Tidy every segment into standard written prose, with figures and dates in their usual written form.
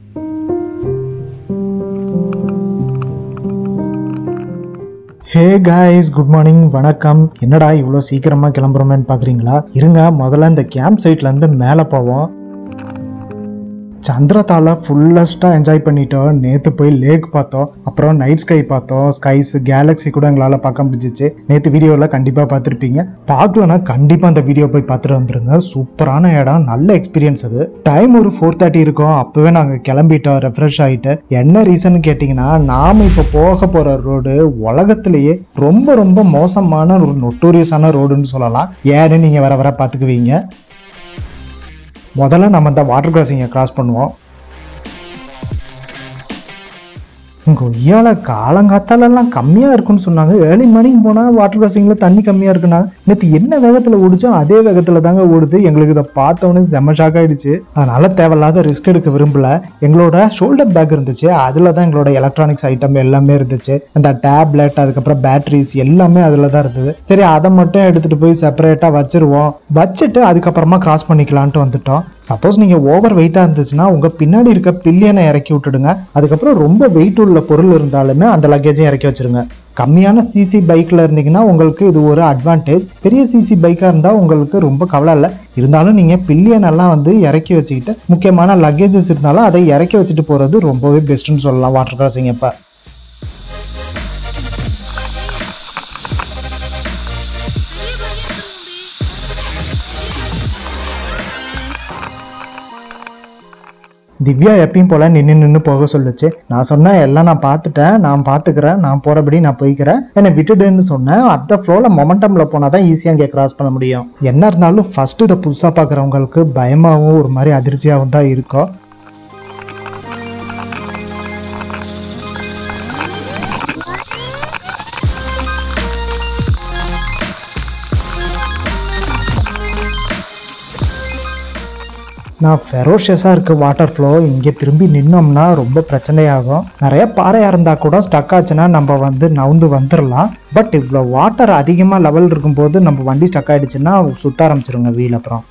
Hey guys, good morning, வணக்கம். என்னடா இவ்வளோ சீக்கிரமாக கிளம்புறோமேன்னு பார்க்குறீங்களா? இருங்க, முதல்ல இந்த கேம்ப் சைட்லேருந்து மேலே போவோம். சந்திரத்தால ஃபுல்லஸ்ட்டாக என்ஜாய் பண்ணிட்டோம். நேற்று போய் லேக் பார்த்தோம், அப்புறம் நைட் ஸ்கை பார்த்தோம். ஸ்கைஸ் கேலக்ஸி கூட எங்களால் பார்க்க முடிஞ்சிச்சு. நேற்று வீடியோவில் கண்டிப்பாக பார்த்துருப்பீங்க. பார்க்கலன்னா கண்டிப்பாக அந்த வீடியோ போய் பார்த்துட்டு வந்துருங்க. சூப்பரான இடம், நல்ல எக்ஸ்பீரியன்ஸ். அது டைம் ஒரு 4:30 இருக்கும். அப்போவே நாங்கள் கிளம்பிட்டோம், ரெஃப்ரெஷ் ஆகிட்டு. என்ன ரீசன் கேட்டிங்கன்னா, நாம் இப்போ போக போகிற ரோடு உலகத்திலேயே ரொம்ப ரொம்ப மோசமான ஒரு நொட்டோரியஸான ரோடுன்னு சொல்லலாம். ஏன்னு நீங்கள் வர வர பார்த்துக்குவீங்க. முதல்ல நம்ம இந்த வாட்டர் கிராசிங்கை கிராஸ் பண்ணுவோம். கொய்யால காலங்காத்தாலெல்லாம் கம்மியாக இருக்குன்னு சொன்னாங்க. ஏர்லி மார்னிங் போனால் வாட்டர் கிராசிங்கில் தண்ணி கம்மியாக இருக்குன்னா, நேற்று என்ன வேகத்தில் ஓடிச்சோ அதே வேகத்தில் தாங்க ஓடுது. எங்களுக்கு இதை பார்த்தோன்னே செம்ம ஷாக் ஆகிடுச்சு. அதனால தேவையில்லாத ரிஸ்க் எடுக்க விரும்பல. எங்களோட ஷோல்டர் பேக் இருந்துச்சு, அதில் தான் எங்களோட எலக்ட்ரானிக்ஸ் ஐட்டம் எல்லாமே இருந்துச்சு. அந்த டேப்லெட், அதுக்கப்புறம் பேட்டரிஸ் எல்லாமே அதில் தான் இருந்தது. சரி, அதை மட்டும் எடுத்துகிட்டு போய் செப்பரேட்டாக வச்சுட்டு அதுக்கப்புறமா கிராஸ் பண்ணிக்கலான்ட்டு வந்துட்டோம். சப்போஸ் நீங்கள் ஓவர் வெயிட்டாக இருந்துச்சுன்னா உங்கள் பின்னாடி இருக்க பில்லியனை இறக்கி விட்டுடுங்க. அதுக்கப்புறம் ரொம்ப வெயிட் உள்ள பொருள் இருந்தாலுமே அந்த லக்கேஜையும் இறக்கி வச்சிருங்க. கம்மியான சிசி பைக்ல இருந்தீங்கன்னா உங்களுக்கு இது ஒரு அட்வான்டேஜ். பெரிய சிசி பைக்கா இருந்தா உங்களுக்கு ரொம்ப கவலை இல்லை. இருந்தாலும் நீங்க பில்லியன் எல்லாம் வந்து இறக்கி வச்சுக்கிட்டு முக்கியமான லக்கேஜஸ் இருந்தாலும் அதை இறக்கி வச்சுட்டு போறது ரொம்பவே பெஸ்ட்னு சொல்லலாம் வாட்டர் கிராசிங். எப்ப திவ்யா எப்பயும் போல நின்று போக சொல்லுச்சு. நான் சொன்னேன், எல்லாம் நான் பார்த்துட்டேன், நான் பார்த்துக்கிறேன், நான் போறபடி நான் போய்க்கிறேன், என்னை விட்டுடுன்னு சொன்னேன். அந்த ஃப்ளோல மொமெண்டம்ல போனாதான் ஈஸியா இங்கே கிராஸ் பண்ண முடியும். என்ன இருந்தாலும் ஃபர்ஸ்ட் இதை புதுசா பாக்குறவங்களுக்கு பயமாவும் ஒரு மாதிரி அதிர்ச்சியாகவும் தான் இருக்கும். நான் ஃபெரோஷியஸாக இருக்க வாட்டர் ஃப்ளோ இங்கே திரும்பி நின்னோம்னா ரொம்ப பிரச்சனையாகும். நிறைய பாறையாக இருந்தால் கூட ஸ்டக் ஆச்சுன்னா நம்ம வந்து நவுந்து வந்துடலாம். பட் இவ்வளோ வாட்டர் அதிகமாக லெவல் இருக்கும்போது நம்ம வண்டி ஸ்டக் ஆகிடுச்சுன்னா சுற்ற ஆரம்பிச்சிருங்க வீல். அப்புறம்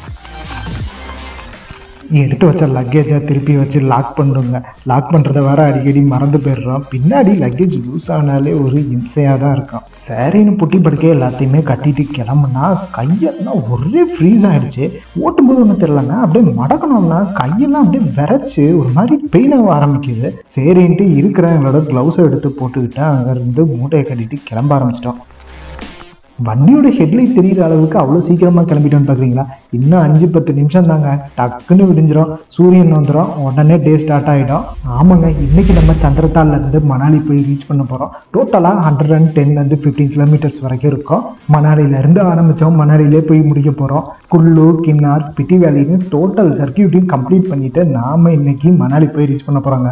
எடுத்து வச்ச லக்கேஜை திருப்பி வச்சு லாக் பண்ணுங்க. லாக் பண்ணுறத வேற அடிக்கடி மறந்து போயிடுறோம். பின்னாடி லக்கேஜ் லூஸ் ஆனாலே ஒரு இம்சையாக தான் இருக்கும். சரின்னு புட்டி படுக்கே எல்லாத்தையுமே கட்டிட்டு கிளம்புனா கையெல்லாம் ஒரே ஃப்ரீஸ் ஆகிடுச்சு. ஓட்டும்போது ஒன்றும் தெரியலங்க, அப்படியே மடக்கணும்னா கையெல்லாம் அப்படியே விரைச்சி ஒரு மாதிரி பெயின் ஆக ஆரம்பிக்குது. சரின்ட்டு இருக்கிற எங்களோட க்ளவுஸை எடுத்து போட்டுக்கிட்டு அங்கேருந்து மூட்டையை கட்டிட்டு கிளம்ப ஆரம்பிச்சிட்டோம். வண்டியோட ஹெட்லைட் தெரிகிற அளவுக்கு அவ்வளோ சீக்கிரமாக கிளம்பிட்டோன்னு பார்க்குறீங்களா? இன்னும் 5-10 நிமிஷம் தாங்க, டக்குன்னு விடிஞ்சிடும், சூரியன் வந்துடும், உடனே டே ஸ்டார்ட் ஆகிடும். ஆமாங்க, இன்னைக்கு நம்ம சந்திரத்தாலேருந்து மணாலி போய் ரீச் பண்ண போகிறோம். டோட்டலாக 110 to 15 கிலோமீட்டர்ஸ் வரைக்கும் இருக்கும். மணாலியிலேருந்து ஆரம்பித்தோம், மணாலியிலே போய் முடிக்க போகிறோம். குல்லு, கின்னார், ஸ்பிட்டி வேலின்னு டோட்டல் சர்க்கியூட்டையும் கம்ப்ளீட் பண்ணிவிட்டு நாம் இன்னைக்கு மணாலி போய் ரீச் பண்ண போகிறோங்க.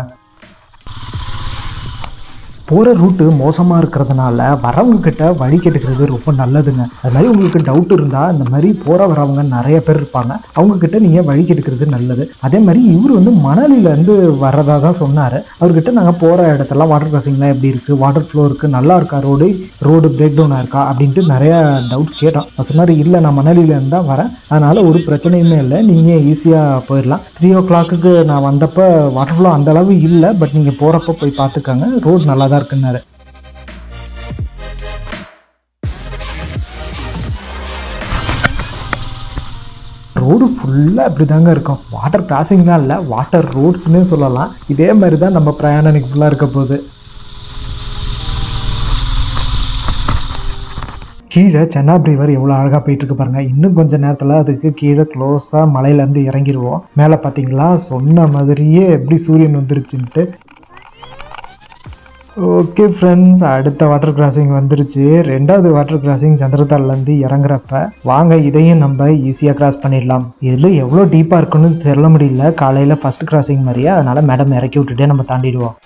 போகிற ரூட்டு மோசமாக இருக்கிறதுனால வரவங்க கிட்ட வழி கேட்டுக்கிறது ரொம்ப நல்லதுங்க. அது மாதிரி உங்களுக்கு டவுட் இருந்தால் இந்த மாதிரி வரவங்க நிறைய பேர் இருப்பாங்க, அவங்கக்கிட்ட நீங்கள் வழி கேட்டுக்கிறது நல்லது. அதே மாதிரி இவர் வந்து மணாலியிலேருந்து வர்றதா தான் சொன்னார். அவர்கிட்ட நாங்கள் போகிற இடத்தெல்லாம் வாட்டர் கிராசிங்லாம் எப்படி இருக்குது, வாட்டர் ஃப்ளோ இருக்குது, நல்லா இருக்கா, ரோடு பிரேக் டவுனாக இருக்கா அப்படின்ட்டு நிறையா டவுட்ஸ் கேட்டோம். நான் சொன்னார், இல்லை நான் மணாலியிலேருந்து தான் வரேன், அதனால் ஒரு பிரச்சனையுமே இல்லை, நீங்கள் ஈஸியாக போயிடலாம். 3 o'clock நான் வந்தப்போ வாட்டர் ஃப்ளோ அந்தளவு இல்லை, பட் நீங்கள் போகிறப்ப போய் பார்த்துக்காங்க, ரோடு நல்லா இருக்குன்னாரு. ரோடு ஃபுல்லாக இப்படி தாங்க இருக்கும். வாட்டர் கிராசிங்லாம் இல்லை, வாட்டர் ரோட்ஸ்னே சொல்லலாம். இதே மாதிரி தான் நம்ம பிரயாணம் இன்னைக்கு ஃபுல்லாக இருக்க போகுது. கீழே சென்னாப் ரிவர் எவ்வளோ அழகாக போயிட்டு இருக்கு பாருங்க. இன்னும் கொஞ்சம் நேரத்தில் அதுக்கு கீழே க்ளோஸாக மலையிலேருந்து இறங்கிடுவோம். மேலே பார்த்தீங்களா, சொன்ன மாதிரியே எப்படி சூரியன் வந்துருச்சுன்ட்டு. ஓகே ஃப்ரெண்ட்ஸ், அடுத்த வாட்டர் கிராசிங் வந்துருச்சு. 2வது வாட்டர் கிராசிங் சந்திரத்தாலேருந்து இறங்குறப்ப வாங்க இதையும் நம்ம ஈஸியாக கிராஸ் பண்ணிடலாம். இதில் எவ்வளோ டீப்பாக இருக்குன்னு சொல்ல முடியல. காலையில் ஃபர்ஸ்ட் கிராசிங் மாதிரியே, அதனால் மேடம் இறக்கி விட்டுட்டே நம்ம தாண்டிடுவோம்.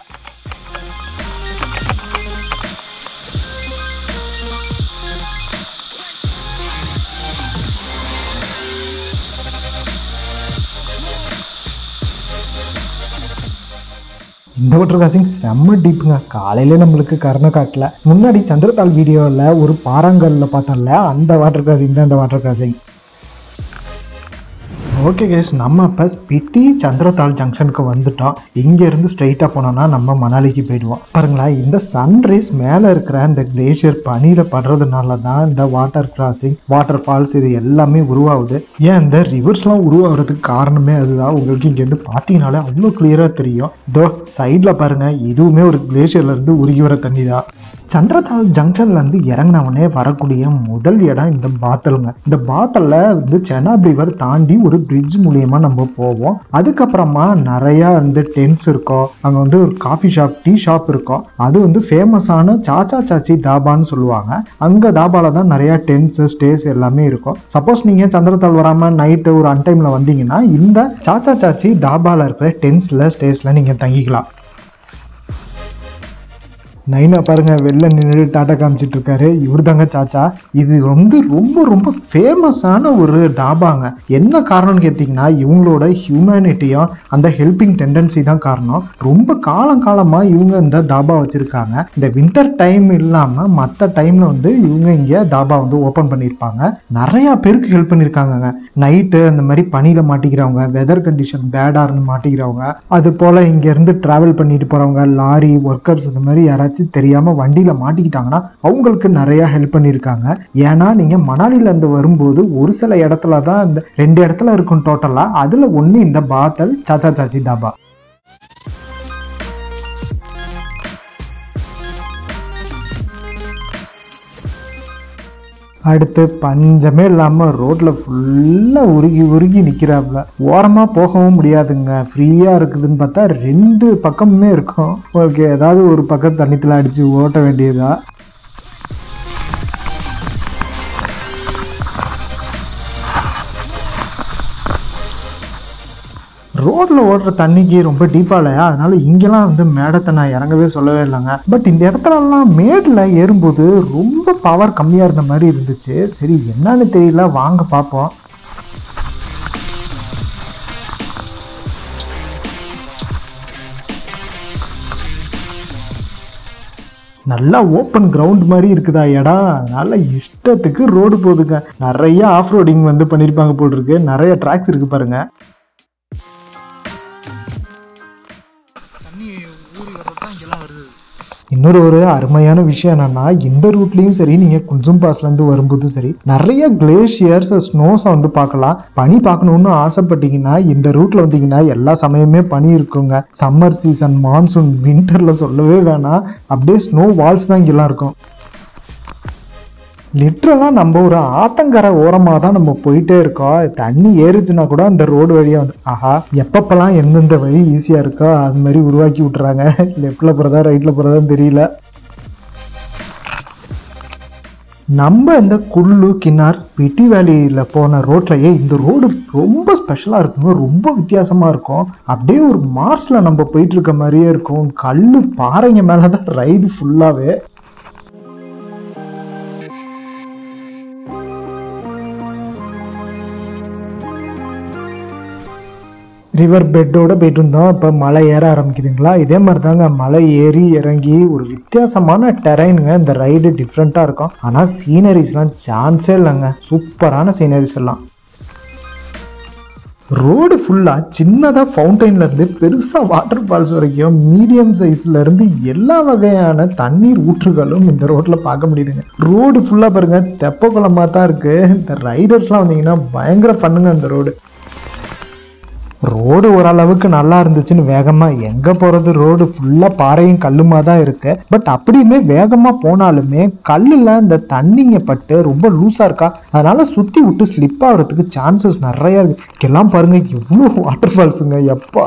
இந்த வாட்டர் கிராசிங் செம்ம டீப்புங்க. காலையில நம்மளுக்கு கருணை காட்டல. முன்னாடி சந்திரத்தாள் வீடியோவில் ஒரு பாறாங்கல்ல பார்த்தோம்ல, அந்த வாட்டர் கிராசிங் தான் இந்த வாட்டர் கிராசிங். ஓகே கேஸ், நம்ம இப்போ ஸ்பிட்டி சந்திரதால் ஜங்ஷனுக்கு வந்துட்டோம். இங்கேருந்து ஸ்ட்ரைட்டாக போனோம்னா நம்ம மணாலிக்கு போயிடுவோம். பாருங்களா, இந்த சன்ரைஸ் மேலே இருக்கிற இந்த கிளேஷியர் பனியில் படுறதுனால தான் இந்த வாட்டர் கிராசிங், வாட்டர் ஃபால்ஸ் இது எல்லாமே உருவாகுது. ஏன் இந்த ரிவர்ஸ்லாம் உருவாகிறதுக்கு காரணமே அதுதான். உங்களுக்கு இங்கேருந்து பார்த்தீங்கனாலே அவ்வளோ கிளியராக தெரியும். இதோ சைடில் பாருங்கள், இதுவுமே ஒரு கிளேஷியர்லேருந்து உருகி வர தண்ணி தான். சந்திரதால் ஜங்ஷன்லேருந்து இறங்கினவனே வரக்கூடிய முதல் இடம் இந்த பாத்தலுங்க. இந்த பாத்தலில் வந்து செனாப் ரிவர் தாண்டி ஒரு பிரிட்ஜ் மூலியமா நம்ம போவோம். அதுக்கப்புறமா நிறைய வந்து டென்ட்ஸ் இருக்கும். அங்க வந்து ஒரு காஃபி ஷாப், டீ ஷாப் இருக்கும். அது வந்து ஃபேமஸான சாச்சா சாச்சி தாபான்னு சொல்லுவாங்க. அங்க தாபால தான் நிறைய டென்ட்ஸ், ஸ்டேஸ் எல்லாமே இருக்கும். சப்போஸ் நீங்க சந்திரதால் வராம நைட்டு ஒரு அன்டைம்ல வந்தீங்கன்னா இந்த சாச்சா சாச்சி தாபால இருக்கிற டென்ட்ஸ்ல, ஸ்டேஸ்ல நீங்க தங்கிக்கலாம். நைனா பாருங்க, வெளில நின்று டாட்டா காமிச்சிட்டு இருக்காரு. இவர் தாங்க சாச்சா. இது வந்து ரொம்ப ரொம்ப ஃபேமஸான ஒரு டாபாங்க. என்ன காரணம்னு கேட்டிங்கன்னா, இவங்களோட ஹியூமனிட்டியும் அந்த ஹெல்பிங் டெண்டன்சி தான் காரணம். ரொம்ப காலங்காலமாக இவங்க இந்த தாபா வச்சுருக்காங்க. இந்த வின்டர் டைம் இல்லாமல் மற்ற டைமில் வந்து இவங்க இங்கே தாபா வந்து ஓப்பன் பண்ணியிருப்பாங்க. நிறையா பேருக்கு ஹெல்ப் பண்ணியிருக்காங்க. நைட்டு அந்த மாதிரி பனியில் மாட்டிக்கிறவங்க, வெதர் கண்டிஷன் பேடாக இருந்து மாட்டிக்கிறவங்க, அது போல் இங்கேருந்து ட்ராவல் பண்ணிட்டு போகிறவங்க, லாரி ஒர்க்கர்ஸ், இந்த மாதிரி யாராச்சும் தெரியாம வண்டியில மாட்டிக்கிட்டாங்கன்னா அவங்களுக்கு நிறைய ஹெல்ப் பண்ணிருக்காங்க. ஏன்னா நீங்க மணாலில இருந்து வரும்போது ஒரு சில இடத்துல தான் இந்த 2 இடத்துல இருக்கும் டோட்டலா. அதுல ஒண்ணு இந்த பாத்தல் சாச்சா சாச்சி தாபா. அடுத்து பஞ்சமே இல்லாமல் ரோட்டில் ஃபுல்லாக உருகி உருகி நிற்கிறாப்புல. ஓரமாக போகவும் முடியாதுங்க. ஃப்ரீயாக இருக்குதுன்னு பார்த்தா 2 பக்கமுமே இருக்கும். ஓகே, ஏதாவது ஒரு பக்கம் தண்ணித்தில் அடித்து ஓட்ட வேண்டியதா. ரோட்ல ஓடுற தண்ணிக்கு ரொம்ப டீப்பா இல்லையா, அதனால இங்கெல்லாம் வந்து மேடத்தை நான் இறங்கவே சொல்லவே இல்லைங்க. பட் இந்த இடத்துலலாம் மேடில் ஏறும்போது ரொம்ப பவர் கம்மியா இருந்த மாதிரி இருந்துச்சு. சரி என்னன்னு தெரியல, வாங்க பார்ப்போம். நல்லா ஓப்பன் கிரவுண்ட் மாதிரி இருக்குதா இடம், அதனால இஷ்டத்துக்கு ரோடு போகுதுங்க. நிறைய ஆஃப் ரோடிங் வந்து பண்ணியிருப்பாங்க போல் இருக்கு. நிறைய ட்ராக்ஸ் இருக்கு பாருங்க. இன்னொரு ஒரு அருமையான விஷயம் என்னன்னா, இந்த ரூட்லயும் சரி, நீங்க குன்சும் பாஸ்ல இருந்து வரும்போதும் சரி, நிறைய கிளேஷியர்ஸ், ஸ்னோஸை வந்து பார்க்கலாம். பனி பார்க்கணும்னு ஆசைப்பட்டீங்கன்னா இந்த ரூட்ல வந்தீங்கன்னா எல்லா சமயமே பனி இருக்குங்க. சம்மர் சீசன், மான்சூன், வின்டர்ல சொல்லவே வேணாம். அப்படியே ஸ்னோ வால்ஸ் தான் இங்கெல்லாம் இருக்கும். லிட்ரலாக நம்ம ஒரு ஆத்தங்கரை ஓரமாக தான் நம்ம போயிட்டே இருக்கோம். தண்ணி ஏறுச்சுன்னா கூட அந்த ரோடு வழியாக வந்து ஆஹா, எப்பப்பெல்லாம் எந்தெந்த வழி ஈஸியாக இருக்கோ அது மாதிரி உருவாக்கி விட்டுறாங்க. லெஃப்டில் போகிறதா ரைட்டில் போகிறதான்னு தெரியல. நம்ம இந்த குல்லு, கின்னார், ஸ்பிட்டி வேலியில் போன ரோட்லையே இந்த ரோடு ரொம்ப ஸ்பெஷலாக இருக்குங்க. ரொம்ப வித்தியாசமாக இருக்கும். அப்படியே ஒரு மார்ஸில் நம்ம போயிட்டு இருக்க மாதிரியே இருக்கும். கல் பாறைங்க மேலே தான் ரைடு ஃபுல்லாகவே. ரிவர் பெட்டோட போயிட்டு இருந்தோம். இப்போ மலை ஏற ஆரம்பிக்குதுங்களா. இதே மாதிரி தாங்க மலை ஏறி இறங்கி ஒரு வித்தியாசமான டெரைனுங்க. இந்த ரைடு டிஃப்ரெண்ட்டாக இருக்கும். ஆனால் சீனரிஸ்லாம் சான்ஸே இல்லைங்க. சூப்பரான சீனரிஸ் எல்லாம். ரோடு ஃபுல்லாக சின்னதாக ஃபவுண்டைன்லேருந்து பெருசாக வாட்டர் ஃபால்ஸ் வரைக்கும் மீடியம் சைஸ்லேருந்து எல்லா வகையான தண்ணீர் ஊற்றுகளும் இந்த ரோட்டில் பார்க்க முடியுதுங்க. ரோடு ஃபுல்லாக பாருங்கள், தெப்ப குளமாக தான் இருக்குது. இந்த ரைடர்ஸ்லாம் வந்தீங்கன்னா பயங்கர பண்ணுங்க. இந்த ரோடு ஓரளவுக்கு நல்லா இருந்துச்சுன்னு வேகமாக எங்கே போகிறது, ரோடு ஃபுல்லாக பாறையும் கல்லுமா தான் இருக்கு. பட் அப்படியுமே வேகமாக போனாலுமே கல்லில் இந்த தண்ணிங்க பட்டு ரொம்ப லூஸாக இருக்கா, அதனால சுற்றி விட்டு ஸ்லிப் ஆகிறதுக்கு சான்சஸ் நிறையா இருக்கு. எல்லாம் பாருங்க, எவ்வளோ வாட்டர் ஃபால்ஸுங்க. எப்பா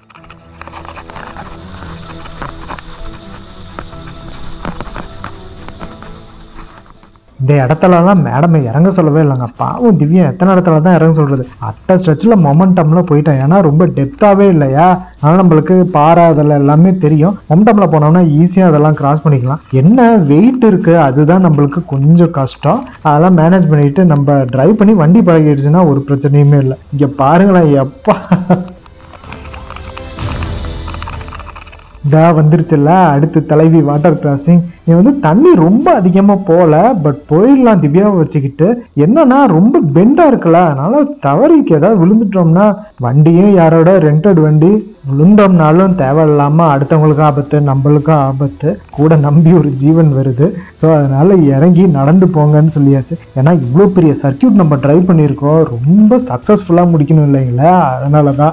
இந்த இடத்துலலாம் மேடமை இறங்க சொல்லவே இல்லைங்க. பாவம் திவ்யா, எத்தனை இடத்துல தான் இறங்க சொல்கிறது. அட்ட ஸ்ட்ரெச்சில் மொமெண்டமில் போயிட்டேன். ஏன்னா ரொம்ப டெப்த்தாகவே இல்லையா, அதனால் நம்மளுக்கு பாறை அதெல்லாம் எல்லாமே தெரியும். மொமெண்டமில் போனோம்னா ஈஸியாக அதெல்லாம் கிராஸ் பண்ணிக்கலாம். என்ன வெயிட் இருக்குது, அதுதான் நம்மளுக்கு கொஞ்சம் கஷ்டம். அதெல்லாம் மேனேஜ் பண்ணிட்டு நம்ம டிரைவ் பண்ணி வண்டி பழகிடுச்சுன்னா ஒரு பிரச்சனையுமே இல்லை. இங்கே பாருங்களேன், எப்பா இதா வந்துருச்சுல்ல அடுத்து தலைவி வாட்டர் கிராசிங். நீ வந்து தண்ணி ரொம்ப அதிகமா போல, பட் போயிடலாம் திவ்யாவை வச்சுக்கிட்டு. என்னன்னா ரொம்ப பெண்டா இருக்குல்ல, அதனால தவறிக்கு ஏதாவது விழுந்துட்டோம்னா, வண்டியும் யாரோட ரெண்டட் வண்டி, விழுந்தோம்னாலும் தேவையில்லாம அடுத்தவங்களுக்கும் ஆபத்து, நம்மளுக்கும் ஆபத்து, கூட நம்பி ஒரு ஜீவன் வருது. ஸோ அதனால இறங்கி நடந்து போங்கன்னு சொல்லியாச்சு. ஏன்னா இவ்வளோ பெரிய சர்க்கியூட் நம்ம ட்ரைவ் பண்ணியிருக்கோம், ரொம்ப சக்ஸஸ்ஃபுல்லாக முடிக்கணும் இல்லைங்களா, அதனால தான்.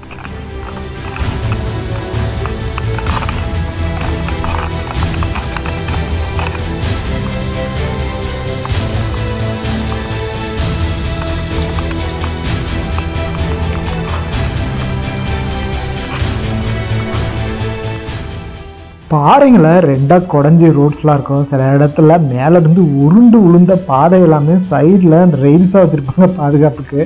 பாறைங்களை ரெண்டாக குடஞ்சி ரோட்ஸ்லாம் இருக்கும். சில இடத்துல மேலேருந்து உருண்டு உளுந்த பாதை எல்லாமே சைடில் அந்த ரெயில்ஸாக வச்சுருப்பாங்க பாதுகாப்புக்கு.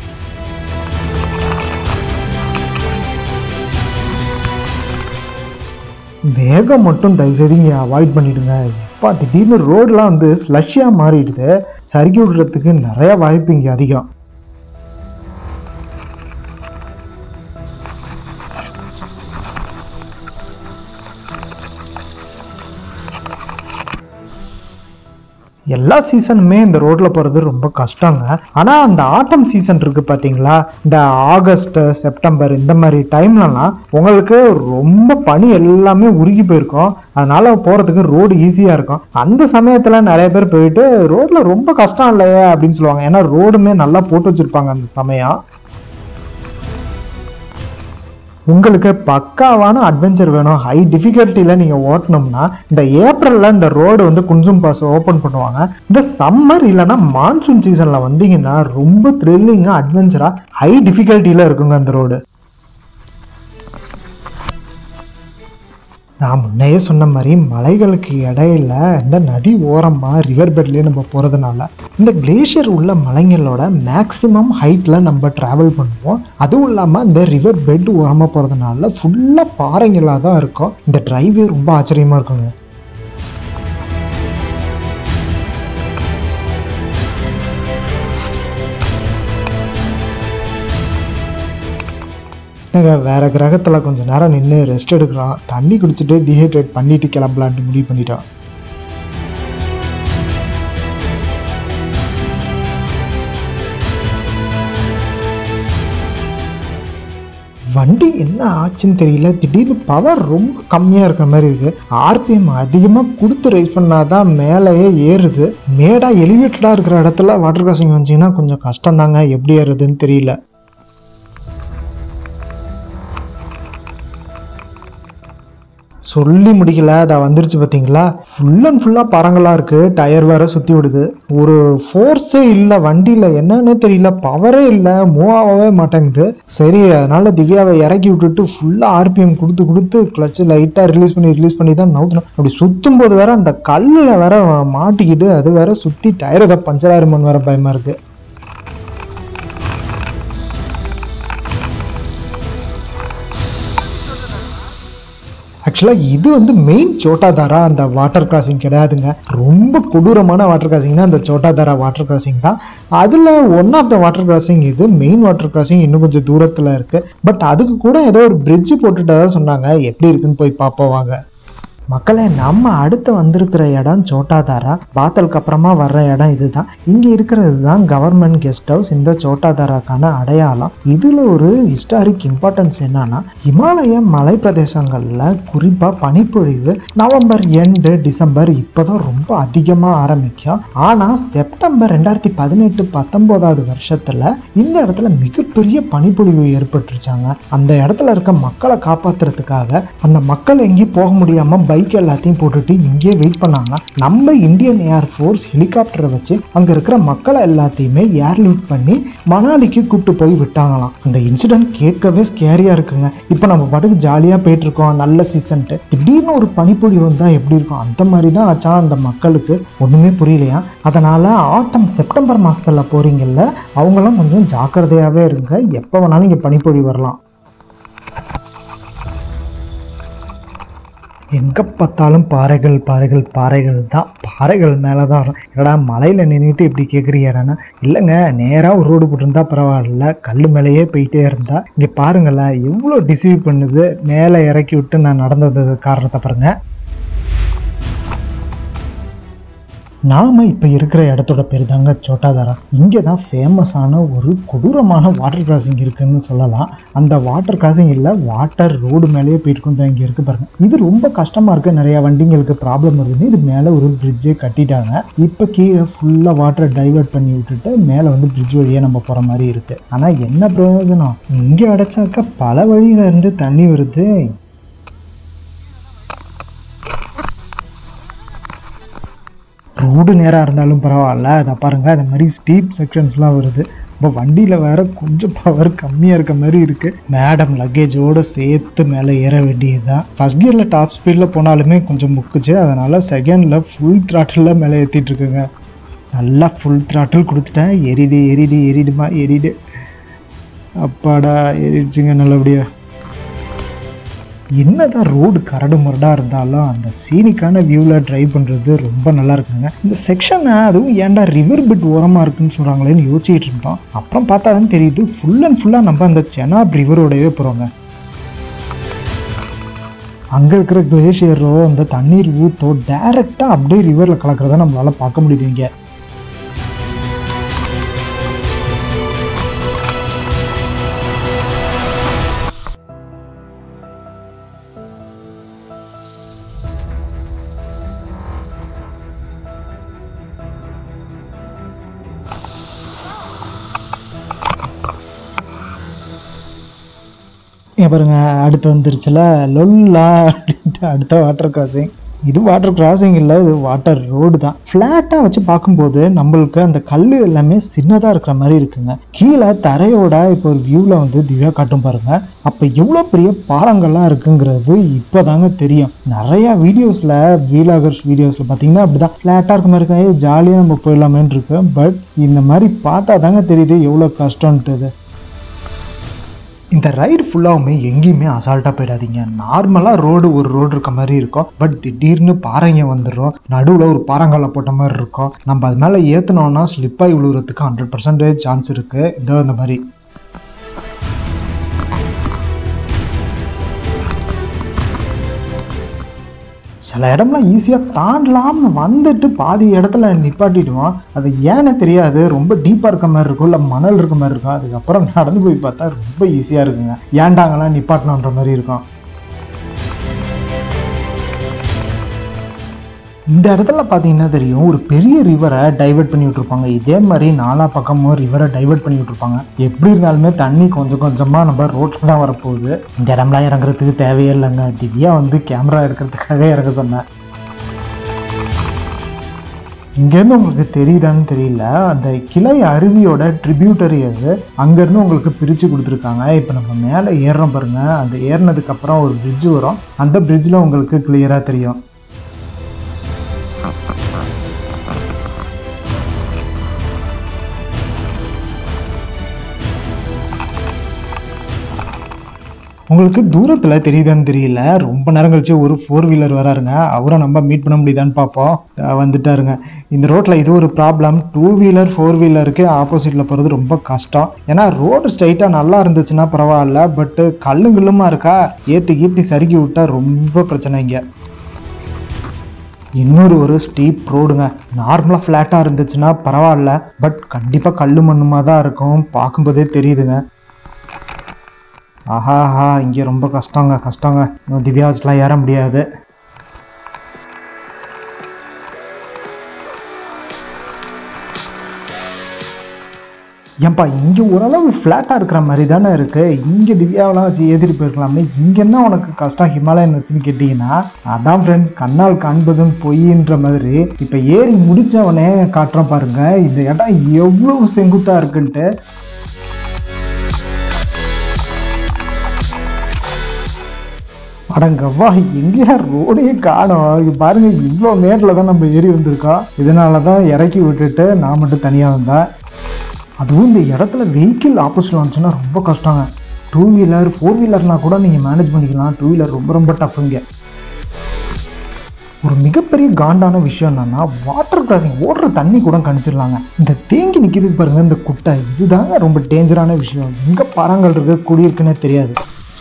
வேகம் மட்டும் தயவுசெய்து இங்கே அவாய்ட் பண்ணிவிடுங்க. எப்போ திடீர்னு ரோடெலாம் வந்து ஸ்லஷ்ஷியாக மாறிடுது, சறுக்கி விடுறதுக்கு நிறையா வாய்ப்பு இங்கே அதிகம். எல்லா சீசனுமே இந்த ரோட்ல போறது ரொம்ப கஷ்டங்க. ஆனா அந்த ஆட்டம் சீசன் இருக்கு பாத்தீங்களா, இந்த ஆகஸ்ட் செப்டம்பர் இந்த மாதிரி டைம்லலாம் உங்களுக்கு ரொம்ப பனி எல்லாமே உருகி போயிருக்கும். அதனால போறதுக்கு ரோடு ஈஸியா இருக்கும். அந்த சமயத்துல நிறைய பேர் போயிட்டு ரோட்ல ரொம்ப கஷ்டம் இல்லையே அப்படின்னு சொல்லுவாங்க. ஏன்னா ரோடுமே நல்லா போட்டு வச்சிருப்பாங்க அந்த சமயம். உங்களுக்கு பக்காவான அட்வென்ச்சர் வேணும், ஹை டிஃபிகல்ட்டியில் நீங்கள் ஓட்டணும்னா இந்த ஏப்ரலில் இந்த ரோடு வந்து குன்சும் பாஸ் ஓப்பன் பண்ணுவாங்க. இந்த சம்மர் இல்லைன்னா மான்சூன் சீசனில் வந்தீங்கன்னா ரொம்ப த்ரில்லிங்காக அட்வென்ச்சராக ஹை டிஃபிகல்ட்டியில் இருக்குங்க அந்த ரோடு. நான் முன்னையே சொன்ன மாதிரி மலைகளுக்கு இடையில இந்த நதி ஓரமாக ரிவர் பெட்லேயே நம்ம போகிறதுனால இந்த கிளேஷியர் உள்ள மலைங்களோட மேக்ஸிமம் ஹைட்டில் நம்ம ட்ராவல் பண்ணுவோம். அதுவும் இல்லாமல் இந்த ரிவர் பெட் ஓரமாக போகிறதுனால ஃபுல்லாக பாறைங்களாக தான் இருக்கும். இந்த டிரைவே ரொம்ப ஆச்சரியமாக இருக்குங்க. வேற கிரகத்தில் கொஞ்சம் நேரம் நின்று ரெஸ்ட் எடுக்கிறோம், தண்ணி குடிச்சிட்டு டீஹைட்ரேட் பண்ணிட்டு கிளம்பலான்ட்டு முடிவு பண்ணிட்டோம். வண்டி என்ன ஆச்சுன்னு தெரியல, திடீர்னு பவர் ரொம்ப கம்மியாக இருக்கிற மாதிரி இருக்குது. ஆர்பிஎம் அதிகமாக கொடுத்து ரைஸ் பண்ணாதான் மேலேயே ஏறுது. மேடாக எலிவேட்டடாக இருக்கிற இடத்துல வாட்டர் கிராசிங் வந்துச்சிங்கன்னா கொஞ்சம் கஷ்டம் தாங்க, எப்படி ஏறுதுன்னு தெரியல. சொல்லி முடிக்கல, அதை வந்துருச்சு பார்த்தீங்களா. ஃபுல் அண்ட் ஃபுல்லாக பரங்களாக இருக்குது, டயர் வேற சுற்றி விடுது. ஒரு ஃபோர்ஸே இல்லை வண்டியில், என்னன்னே தெரியல, பவரே இல்லை, மூவ் ஆகவே மாட்டேங்குது. சரி அதனால திவ்யாவை இறக்கி விட்டுட்டு ஃபுல்லாக ஆர்பிஎம் கொடுத்து கிளச்சு லைட்டாக ரிலீஸ் பண்ணி தான் நவுத்தணும். அப்படி சுற்றும் போது வேற அந்த கல்லில் வேற மாட்டிக்கிட்டு அது வேற சுற்றி டயர் ஏதாவது பஞ்சர் ஆயிருமோன்னு வேற பயமாக இருக்குது. ஆக்சுவலாக இது வந்து மெயின் சோட்டாதாரா அந்த வாட்டர் கிராசிங் கிடையாதுங்க. ரொம்ப கொடூரமான வாட்டர் கிராசிங்னா அந்த சோட்டாதாரா வாட்டர் கிராசிங் தான். அதில் one of the water crossing இது. மெயின் வாட்டர் கிராசிங் இன்னும் கொஞ்சம் தூரத்தில் இருக்குது. பட் அதுக்கு கூட ஏதோ ஒரு பிரிட்ஜ் போட்டுட்டதா சொன்னாங்க. எப்படி இருக்குன்னு போய் பார்ப்போம் வாங்க. மக்களே, நம்ம அடுத்து வந்திருக்கிற இடம் சோட்டாதாரா. பாத்தலுக்கு அப்புறமா வர்ற இடம் இதுதான். இங்கே இருக்கிறது தான் கவர்மெண்ட் கெஸ்ட் ஹவுஸ். இந்த சோட்டாதாராக்கான அடையாளம். இதில் ஒரு ஹிஸ்டாரிக் இம்பார்ட்டன்ஸ் என்னன்னா, இமாலய மலை பிரதேசங்களில் குறிப்பாக பனிப்பொழிவு நவம்பர் எண்டு டிசம்பர் இப்போதான் ரொம்ப அதிகமாக ஆரம்பிக்கும். ஆனால் செப்டம்பர் 2018-19 வருஷத்தில் இந்த இடத்துல மிகப்பெரிய பனிப்பொழிவு ஏற்பட்டுருச்சாங்க. அந்த இடத்துல இருக்க மக்களை காப்பாற்றுறதுக்காக அந்த மக்கள் எங்கேயும் போக முடியாமல் பைக் எல்லாத்தையும் போட்டுட்டு இங்கே வெயிட் பண்ணாங்க. நம்ம இந்தியன் ஏர்ஃபோர்ஸ் ஹெலிகாப்டரை வச்சு அங்க இருக்கிற மக்களை எல்லாத்தையுமே ஏர்லிஃப்ட் பண்ணி மணாலிக்கு கூப்பிட்டு போய் விட்டாங்களாம். அந்த இன்சிடென்ட் கேட்கவே ஸ்கேரியா இருக்குங்க. இப்போ நம்ம பாட்டுக்கு ஜாலியா போயிட்டு இருக்கோம், நல்ல சீசன்ட்டு, திடீர்னு ஒரு பனிப்பொழிவு வந்தா எப்படி இருக்கும், அந்த மாதிரி தான் ஆச்சா. அந்த மக்களுக்கு ஒண்ணுமே புரியலையா. அதனால ஆட்டம் செப்டம்பர் மாசத்துல போறீங்கல்ல, அவங்களாம் கொஞ்சம் ஜாக்கிரதையாவே இருங்க. எப்போ வேணாலும் இங்க பனிப்பொழிவு வரலாம். எங்கே பார்த்தாலும் பாறைகள் பாறைகள் பாறைகள் தான், பாறைகள் மேலே தான் வரும். என்னடா மலையில் நின்றுட்டு இப்படி கேட்குறீங்கடானா, இல்லைங்க நேராக ஒரு ரோடு போட்டிருந்தா பரவாயில்ல, கல் மேலேயே போயிட்டே இருந்தா இங்கே பாருங்களேன் எவ்வளோ டிசீவ் பண்ணுது. மேலே இறக்கி விட்டு நான் நடந்தது காரணத்தை பாருங்க. நாம் இப்போ இருக்கிற இடத்தோட பேர் தாங்க சோட்டாதாரா. இங்கே தான் ஃபேமஸான ஒரு கொடூரமான வாட்டர் கிராசிங் இருக்குதுன்னு சொல்லலாம். அந்த வாட்டர் கிராசிங் இல்லை, வாட்டர் ரோடு மேலேயே போயிருக்கும் தான் இங்கே இருக்குது பாருங்கள். இது ரொம்ப கஷ்டமாக இருக்குது, நிறையா வண்டிங்களுக்கு ப்ராப்ளம் வருதுன்னு இது மேலே ஒரு பிரிட்ஜே கட்டிட்டாங்க. இப்போ கீழே ஃபுல்லாக வாட்டரை டைவர்ட் பண்ணி விட்டுட்டு மேலே வந்து பிரிட்ஜ் வழியாக நம்ம போகிற மாதிரி இருக்குது. ஆனால் என்ன பிரயோஜனம், இங்கே அடைச்சாக்க பல வழியில இருந்து தண்ணி வருது. ரோடு நேராக இருந்தாலும் பரவாயில்ல, அதை பாருங்கள் அந்த மாதிரி ஸ்டீப் செக்ஷன்ஸ்லாம் வருது. இப்போ வண்டியில் வேற கொஞ்சம் பவர் கம்மியாக இருக்க மாதிரி இருக்குது. மேடம் லக்கேஜோடு சேர்த்து மேலே ஏற வேண்டியது தான். ஃபர்ஸ்ட் கியரில் டாப் ஸ்பீடில் போனாலுமே கொஞ்சம் முக்குச்சு, அதனால் செகண்டில் ஃபுல் த்ராட்டில் மேலே ஏற்றிட்டு இருக்குங்க. நல்லா ஃபுல் த்ராட்டில் கொடுத்துட்டேன். எரிடுமா எரிடு. அப்பாடா ஏறிடுச்சுங்க நல்லபடியா. என்னதான் ரோடு கரடு முரடாக இருந்தாலும் அந்த சீனிக்கான வியூவில் ட்ரைவ் பண்ணுறது ரொம்ப நல்லா இருக்குங்க. இந்த செக்ஷனை அதுவும் ஏன்டா ரிவர் பிட் ஓரமாக இருக்குன்னு சொல்கிறாங்களேன்னு யோசிச்சுட்டு இருந்தோம். அப்புறம் பார்த்தா தான் தெரியுது ஃபுல் அண்ட் ஃபுல்லாக நம்ம அந்த செனாப் ரிவரோடவே போகிறோங்க. அங்கே இருக்கிற கிளேஷியரோ அந்த தண்ணீர் ஊற்றோ டைரெக்டாக அப்படியே ரிவரில் கலக்கிறத நம்மளால் பார்க்க முடியுது இங்கே. பாருங்க அடுத்து வந்துருச்சுல லொல்லா அப்படின்ட்டு அடுத்த வாட்டர் கிராசிங். இது வாட்டர் கிராசிங் இல்லை, இது வாட்டர் ரோடு தான். ஃப்ளாட்டாக வச்சு பார்க்கும்போது நம்மளுக்கு அந்த கல் எல்லாமே சின்னதாக இருக்கிற மாதிரி இருக்குங்க. கீழே தரையோட இப்போ ஒரு வியூவில் வந்து திவ்யா காட்டும் பாருங்க. அப்போ எவ்வளோ பெரிய பாலங்கள்லாம் இருக்குங்கிறது இப்போ தாங்க தெரியும். நிறையா வீடியோஸில் வீலாகர்ஸ் வீடியோஸில் பார்த்தீங்கன்னா அப்படிதான் ஃப்ளாட்டாக இருக்க மாதிரி இருக்காங்க, ஜாலியாக நம்ம போயிடலாமேன்னு இருக்கு. பட் இந்த மாதிரி பார்த்தா தாங்க தெரியுது எவ்வளோ கஷ்டம்ன்ட்டு. இந்த ரைடு ஃபுல்லாகவுமே எங்கேயுமே அசால்ட்டாக போயிடாதீங்க. நார்மலாக ரோடு ஒரு ரோடு இருக்க மாதிரி இருக்கும், பட் திடீர்னு பாறைங்க வந்துடும், நடுவில் ஒரு பாறாங்கல்ல போட்ட மாதிரி இருக்கும். நம்ம அது மேலே ஏற்றினோன்னா ஸ்லிப்பாகி விழுவுறதுக்கு 100% சான்ஸ் இருக்குது. இந்த மாதிரி சில இடம்லாம் ஈஸியாக தாண்டலாம்னு வந்துட்டு பாதி இடத்துல நிப்பாட்டிடுவோம். அது ஏன்னு தெரியாது, ரொம்ப டீப்பாக இருக்க மாதிரி இருக்கும், இல்லை மணல் இருக்க மாதிரி இருக்கும். அதுக்கப்புறம் நடந்து போய் பார்த்தா ரொம்ப ஈஸியாக இருக்குங்க. ஏண்டாங்கலாம் நிப்பாட்டணுன்ற மாதிரி இருக்கும். இந்த இடத்துல பார்த்தீங்கன்னா தெரியும், ஒரு பெரிய ரிவரை டைவர்ட் பண்ணி விட்டுருப்பாங்க. இதே மாதிரி நாலா பக்கமும் ரிவரை டைவர்ட் பண்ணி விட்டுருப்பாங்க. எப்படி இருந்தாலுமே தண்ணி கொஞ்சம் கொஞ்சமாக நம்ம ரோட்டில் தான் வரப்போகுது. இந்த இடம்லாம் இறங்குறதுக்கு தேவையே இல்லைங்க. திவ்யா வந்து கேமரா எடுக்கிறதுக்காக இறங்க சொன்னேன். இங்கேருந்து உங்களுக்கு தெரியுதான்னு தெரியல, அந்த கிளை அருவியோட ட்ரிபியூட்டரி அது அங்கேருந்து உங்களுக்கு பிரித்து கொடுத்துருக்காங்க. இப்போ நம்ம மேலே ஏறுறோம் பாருங்கள், அந்த ஏறினதுக்கப்புறம் ஒரு பிரிட்ஜ் வரும். அந்த பிரிட்ஜில் உங்களுக்கு கிளியராக தெரியும். உங்களுக்கு தூரத்தில் தெரியுதான்னு தெரியல, ரொம்ப நேரம் கழிச்சு ஒரு 4 வீலர் வராருங்க. அவரை நம்ம மீட் பண்ண முடியுதான்னு பார்ப்போம். வந்துட்டாருங்க. இந்த ரோட்டில் இது ஒரு ப்ராப்ளம், 2 வீலர் 4 வீலருக்கு ஆப்போசிட்டில் போகிறது ரொம்ப கஷ்டம். ஏன்னா ரோடு ஸ்ட்ரைட்டாக நல்லா இருந்துச்சுன்னா பரவாயில்ல, பட்டு கல்லுமா இருக்கா, ஏற்றி சறுக்கி விட்டால் ரொம்ப பிரச்சனைங்க. இன்னொரு ஒரு ஸ்டீப் ரோடுங்க. நார்மலாக ஃப்ளாட்டாக இருந்துச்சுன்னா பரவாயில்ல, பட் கண்டிப்பாக கல் மண்ணுமா தான் இருக்கும், பார்க்கும்போதே தெரியுதுங்க. ஆஹாஹா, இங்கே ரொம்ப கஷ்டங்க. திவ்யாஸ்லாம் ஏற முடியாது. ஏன்பா இங்கே ஓரளவு ஃப்ளாட்டாக இருக்கிற மாதிரி தானே இருக்குது, இங்கே திவ்யாவெலாம் வச்சு ஏற்றிட்டு போயிருக்கலாமே, இங்கே என்ன உனக்கு கஷ்டம் ஹிமாலயன் வச்சுன்னு கேட்டிங்கன்னா, அதான் ஃப்ரெண்ட்ஸ் கண்ணால் காண்பதும் பொய்ன்ற மாதிரி. இப்போ ஏறி முடித்தவனே காட்டுறோம் பாருங்கள் இந்த இடம் எவ்வளோ செங்குத்தாக இருக்குன்ட்டு. அடங்கவா, எங்கேயா ரோடையே காணோம். பாருங்க இவ்வளோ மேட்டில் தான் நம்ம ஏறி வந்திருக்கோம். இதனால தான் இறக்கி விட்டுட்டு நான் மட்டும் தனியாக வந்தேன். அதுவும் இந்த இடத்துல வெஹிக்கிள் ஆப்போசிட்டில் வந்துச்சுன்னா ரொம்ப கஷ்டங்க. 2 வீலர் 4 வீலர்னா கூட நீங்கள் மேனேஜ் பண்ணிக்கலாம், 2 வீலர் ரொம்ப டஃப்புங்க. ஒரு மிகப்பெரிய காண்டான விஷயம் என்னன்னா, வாட்டர் கிராசிங் ஓடுற தண்ணி கூட கணிச்சிடலாங்க. இந்த தேங்கி நிற்கிதுக்கு பாருங்க இந்த குட்டை, இதுதாங்க ரொம்ப டேஞ்சரான விஷயம். எங்கே பாறாங்கல் இருக்கு குடியிருக்குன்னே தெரியாது.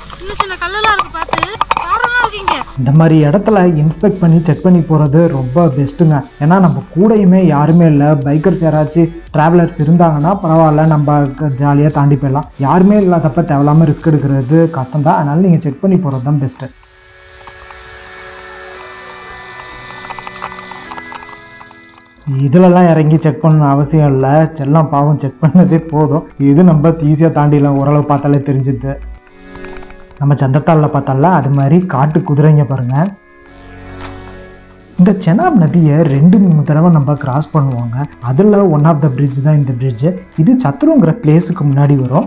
இந்த மாதிரி இடத்துல இன்ஸ்பெக்ட் பண்ணி செக் பண்ணி போகிறது ரொம்ப பெஸ்ட்டுங்க. ஏன்னா நம்ம கூடயுமே யாருமே இல்லை, பைக்கர்ஸ் யாராச்சும் ட்ராவலர்ஸ் இருந்தாங்கன்னா பரவாயில்ல, நம்ம ஜாலியாக தாண்டி போயிடலாம். யாருமே இல்லாதப்ப தேவையில்லாமல் ரிஸ்க் எடுக்கிறது கஷ்டம் தான். அதனால நீங்கள் செக் பண்ணி போகிறது தான் பெஸ்ட்டு. இதுலலாம் இறங்கி செக் பண்ணணும் அவசியம் இல்லை. செல்லம் பாவம் செக் பண்ணதே போதும். இது நம்ம ஈஸியாக தாண்டிடலாம், ஓரளவு பார்த்தாலே தெரிஞ்சுது. நம்ம சந்தத்தாளில் பார்த்தால அது மாதிரி காட்டு குதிரைங்க பாருங்க. இந்த செனாப் நதியை 2-3 தடவை நம்ம கிராஸ் பண்ணுவாங்க. அதில் ஒன் ஆஃப் த பிரிட்ஜ் தான் இந்த பிரிட்ஜ். இது சத்ருங்கிற பிளேஸுக்கு முன்னாடி வரும்.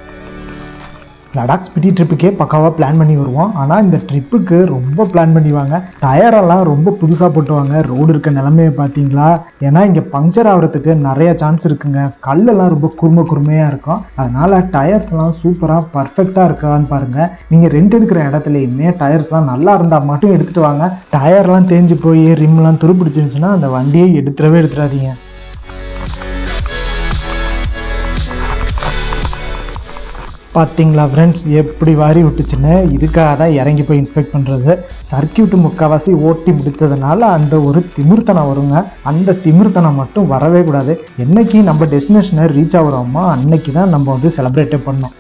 லடாக் ஸ்பிட்டி ட்ரிப்புக்கே பக்காவாக பிளான் பண்ணி வருவோம். ஆனால் இந்த ட்ரிப்புக்கு ரொம்ப பிளான் பண்ணிவாங்க. டயரெல்லாம் ரொம்ப புதுசாக போட்டுவாங்க. ரோடு இருக்க நிலமையை பார்த்தீங்களா? ஏன்னா இங்கே பங்க்சர் ஆகிறதுக்கு நிறைய சான்ஸ் இருக்குங்க. கல்லெல்லாம் ரொம்ப குறுமையாக இருக்கும். அதனால் டயர்ஸ்லாம் சூப்பராக பர்ஃபெக்டாக இருக்கான்னு பாருங்கள். நீங்கள் ரெண்ட் எடுக்கிற இடத்துலையுமே டயர்ஸ்லாம் நல்லா இருந்தால் மட்டும் எடுத்துகிட்டு வாங்க. டயர்லாம் தேஞ்சு போய் ரிம்லாம் துருப்பிடிச்சிருந்துச்சுன்னா அந்த வண்டியை எடுத்துடாதீங்க. பார்த்தீங்களா ஃப்ரெண்ட்ஸ் எப்படி வாரி விட்டுச்சுன்னு? இதுக்காக தான் இறங்கி போய் இன்ஸ்பெக்ட் பண்ணுறது. சர்க்கியூட்டு முக்கால்வாசி ஓட்டி முடித்ததுனால அந்த ஒரு திமிர்த்தனம் வருங்க. அந்த திமிர்த்தனம் மட்டும் வரவே கூடாது. என்னைக்கு நம்ம டெஸ்டினேஷனை ரீச் ஆகிறோமோ அன்னைக்கு தான் நம்ம வந்து செலிப்ரேட்டே பண்ணோம்.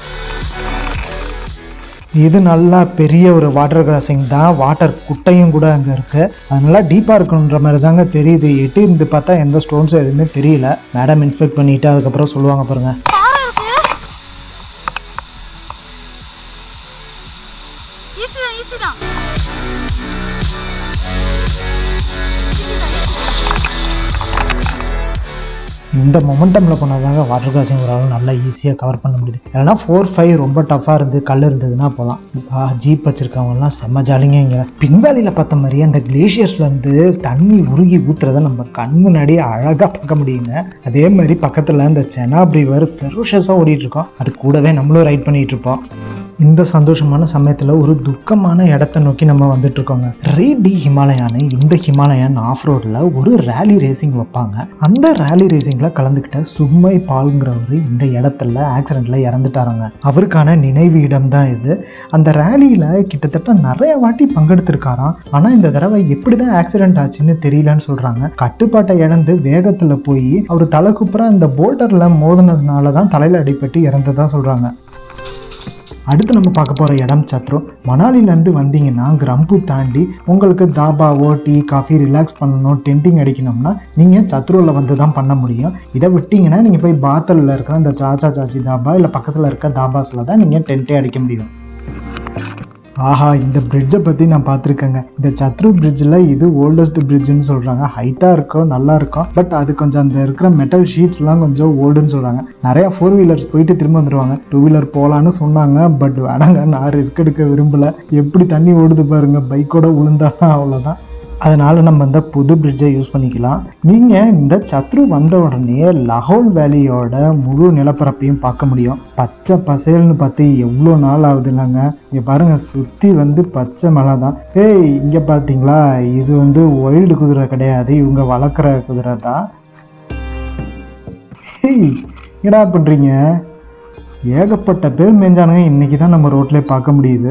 இது நல்லா பெரிய ஒரு வாட்டர் கிராசிங் தான். வாட்டர் குட்டையும் கூட அங்கே இருக்குது. அதனால டீப்பாக இருக்குன்ற மாதிரி தாங்க தெரியுது. எட்டு இருந்து பார்த்தா எந்த ஸ்டோன்ஸும் எதுவுமே தெரியல. மேடம் இன்ஸ்பெக்ட் பண்ணிவிட்டு அதுக்கப்புறம் சொல்லுவாங்க பாருங்கள். இந்த மொமெண்டமில் போனாதாங்க வாட்டர் கிராசிங் ஒரு ஆளும் நல்லா ஈஸியாக கவர் பண்ண முடியுது. இல்லைனா 4-5 ரொம்ப டஃப்பாக இருந்து கல் இருந்ததுன்னா போகலாம். ஜீப் வச்சுருக்கவங்கலாம் செம்ம ஜாலிங்க. இங்கே பின்வாலியில் பார்த்த மாதிரியே அந்த கிளேஷியர்ஸ்லேருந்து தண்ணி உருகி ஊற்றுறதை நம்ம கண் முன்னாடியே அழகாக பார்க்க முடியுங்க. அதே மாதிரி பக்கத்தில் இந்த செனாப் ரிவர் ஃபெரோஷியஸாக ஓடிட்டுருக்கோம். அது கூடவே நம்மளும் ரைட் பண்ணிகிட்ருப்போம். இந்த சந்தோஷமான சமயத்தில் ஒரு துக்கமான இடத்த நோக்கி நம்ம வந்துட்டு இருக்கோங்க. ரேடி ஹிமாலயானு இந்த ஹிமாலயன் ஆஃப் ரோடில் ஒரு ரேலி ரேசிங் வைப்பாங்க. அந்த ரேலி ரேசிங்கில் கலந்துக்கிட்ட சுக்மை பால்ங்கிறவர் இந்த இடத்துல ஆக்சிடென்ட்ல இறந்துட்டாருங்க. அவருக்கான நினைவு இடம் தான் இது. அந்த ரேலியில் கிட்டத்தட்ட நிறைய வாட்டி பங்கெடுத்திருக்காராம். ஆனால் இந்த தடவை எப்படி தான் ஆக்சிடென்ட் ஆச்சுன்னு தெரியலன்னு சொல்கிறாங்க. கட்டுப்பாட்டை இழந்து வேகத்தில் போய் அவர் தலைக்குப்புற அந்த போல்டரில் மோதினதுனால தான் தலையில் அடிபட்டு இறந்ததா சொல்கிறாங்க. அடுத்து நம்ம பார்க்க போகிற இடம் சத்ரு. மணாலிலேருந்து வந்தீங்கன்னா கிரம்பு தாண்டி உங்களுக்கு தாபாவோ டீ காஃபி ரிலாக்ஸ் பண்ணணும், டென்டிங் அடிக்கணும்னா நீங்கள் சத்ருவில் வந்து தான் பண்ண முடியும். இதை விட்டிங்கன்னா நீங்கள் போய் பாத்தலில் இருக்கிற இந்த சாச்சா சாச்சி தாபா இல்லை பக்கத்தில் இருக்க தாபாஸில் தான் நீங்கள் டென்ட்டே அடிக்க முடியும். ஆஹா, இந்த பிரிட்ஜை பற்றி நான் பார்த்துருக்கேங்க. இந்த சத்ரு பிரிட்ஜில் இது ஓல்டஸ்ட் பிரிட்ஜுன்னு சொல்கிறாங்க. ஹைட்டாக இருக்கும், நல்லா இருக்கும். பட் அது கொஞ்சம் அந்த இருக்கிற மெட்டல் ஷீட்ஸ்லாம் கொஞ்சம் ஓல்டுன்னு சொல்கிறாங்க. நிறையா 4 வீலர்ஸ் போயிட்டு திரும்ப வந்துடுவாங்க. 2 வீலர் போகலான்னு சொன்னாங்க. பட் வேணாங்க, நான் ரிஸ்க் எடுக்க விரும்பலை. எப்படி தண்ணி ஓடுது பாருங்கள், பைக்கோட விழுந்தாலும் அவ்வளோதான். அதனால் நம்ம இந்த புது பிரிட்ஜை யூஸ் பண்ணிக்கலாம். நீங்கள் இந்த சத்ரு வந்த உடனே லஹோல் வேலியோட முழு நிலப்பரப்பையும் பார்க்க முடியும். பச்சை பசேல்னு பார்த்து எவ்வளோ நாள் ஆகுது இல்லைங்க. இங்கே பாருங்கள், சுற்றி வந்து பச்சை மலை தான். இங்கே பார்த்தீங்களா, இது வந்து ஒயில்டு குதிரை கிடையாது, இவங்க வளர்க்குற குதிரை தான். என்னடா பண்ணுறீங்க? ஏகப்பட்ட பேர் மேய்ஞ்சானுங்க. இன்றைக்கி தான் நம்ம ரோட்லேயே பார்க்க முடியுது.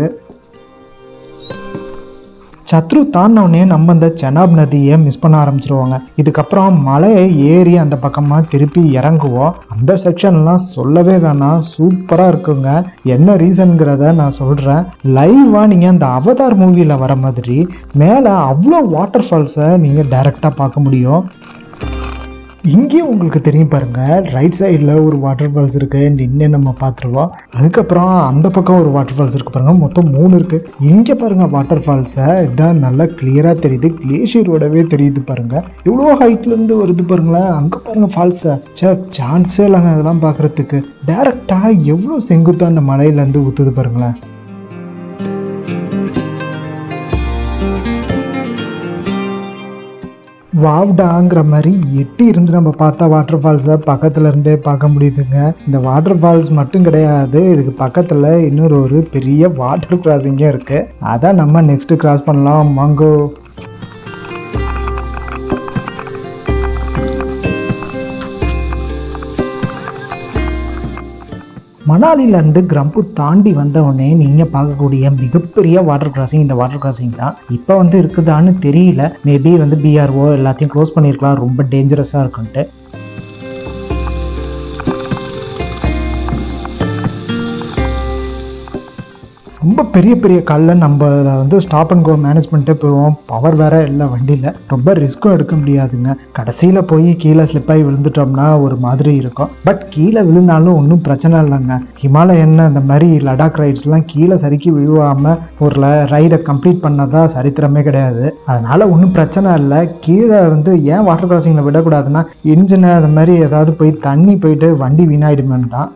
சத்ரு தாண்டவுடனே நம்ம இந்த செனாப் நதியை மிஸ் பண்ண ஆரம்பிச்சிருவாங்க. இதுக்கப்புறம் மலையை ஏறி அந்த பக்கமாக திருப்பி இறங்குவோம். அந்த செக்ஷன்லாம் சொல்லவே வேணாம், சூப்பராக இருக்குங்க. என்ன ரீசன்கிறத நான் சொல்கிறேன். லைவாக நீங்கள் அந்த அவதார் மூவியில் வர மாதிரி மேலே அவ்வளோ வாட்டர் ஃபால்ஸை நீங்கள் டைரெக்டாக பார்க்க முடியும். இங்கேயும் உங்களுக்கு தெரியும் பாருங்கள், ரைட் சைடில் ஒரு வாட்டர் ஃபால்ஸ் இருக்குது, நின்று நம்ம பார்த்துருவோம். அதுக்கப்புறம் அந்த பக்கம் ஒரு வாட்டர் ஃபால்ஸ் இருக்குது பாருங்கள், மொத்தம் 3 இருக்குது. இங்கே பாருங்கள் வாட்டர் ஃபால்ஸை, இதான் நல்லா கிளியராக தெரியுது, கிளேஷியரோடவே தெரியுது பாருங்கள். எவ்வளோ ஹைட்லேருந்து வருது பாருங்களேன். அங்கே பாருங்கள் ஃபால்ஸை, சான்ஸே இல்லைங்க அதெல்லாம் பார்க்குறதுக்கு. டேரெக்டாக எவ்வளோ செங்குத்தாக அந்த மலையிலேருந்து ஊற்றுது பாருங்களேன். வாவ்டாங்கிற மாதிரி எட்டி இருந்து நம்ம பார்த்தா வாட்டர் ஃபால்ஸை பக்கத்துல இருந்தே பார்க்க முடியுதுங்க. இந்த வாட்டர் ஃபால்ஸ் மட்டும் கிடையாது, இதுக்கு பக்கத்தில் இன்னொரு பெரிய வாட்டர் கிராசிங்கே இருக்குது. அதான் நம்ம நெக்ஸ்ட் கிராஸ் பண்ணலாம். மாங்கோ மணாலிலேருந்து கிரம்பு தாண்டி வந்தவுடனே நீங்கள் பார்க்கக்கூடிய மிகப்பெரிய வாட்டர் கிராசிங் இந்த வாட்டர் கிராசிங் தான். இப்போ வந்து இருக்குதான்னு தெரியல, மேபி வந்து பிஆர்ஓ எல்லாத்தையும் க்ளோஸ் பண்ணியிருக்கலாம், ரொம்ப டேஞ்சரஸாக இருக்குன்ட்டு. ரொம்ப பெரிய பெரிய காலில் நம்ம வந்து ஸ்டாப் அண்ட் கோ மேனேஜ் பண்ணிட்டே போவோம். பவர் வேற இல்லை வண்டியில், ரொம்ப ரிஸ்க்கும் எடுக்க முடியாதுங்க. கடைசியில் போய் கீழே ஸ்லிப்பாகி விழுந்துட்டோம்னா ஒரு மாதிரி இருக்கும். பட் கீழே விழுந்தாலும் ஒன்றும் பிரச்சனை இல்லைங்க. ஹிமாலயன் அந்த மாதிரி லடாக் ரைட்ஸ்லாம் கீழே சறுக்கி விழுவாமல் ஒரு ரைடை கம்ப்ளீட் பண்ணதா சரித்திரமே கிடையாது. அதனால் ஒன்றும் பிரச்சனை இல்லை. கீழே வந்து ஏன் வாட்டர் கிராசிங்கில் விடக்கூடாதுன்னா இன்ஜினை அந்த மாதிரி ஏதாவது போய் தண்ணி போயிட்டு வண்டி வீணாயிடுமேன்னு தான்.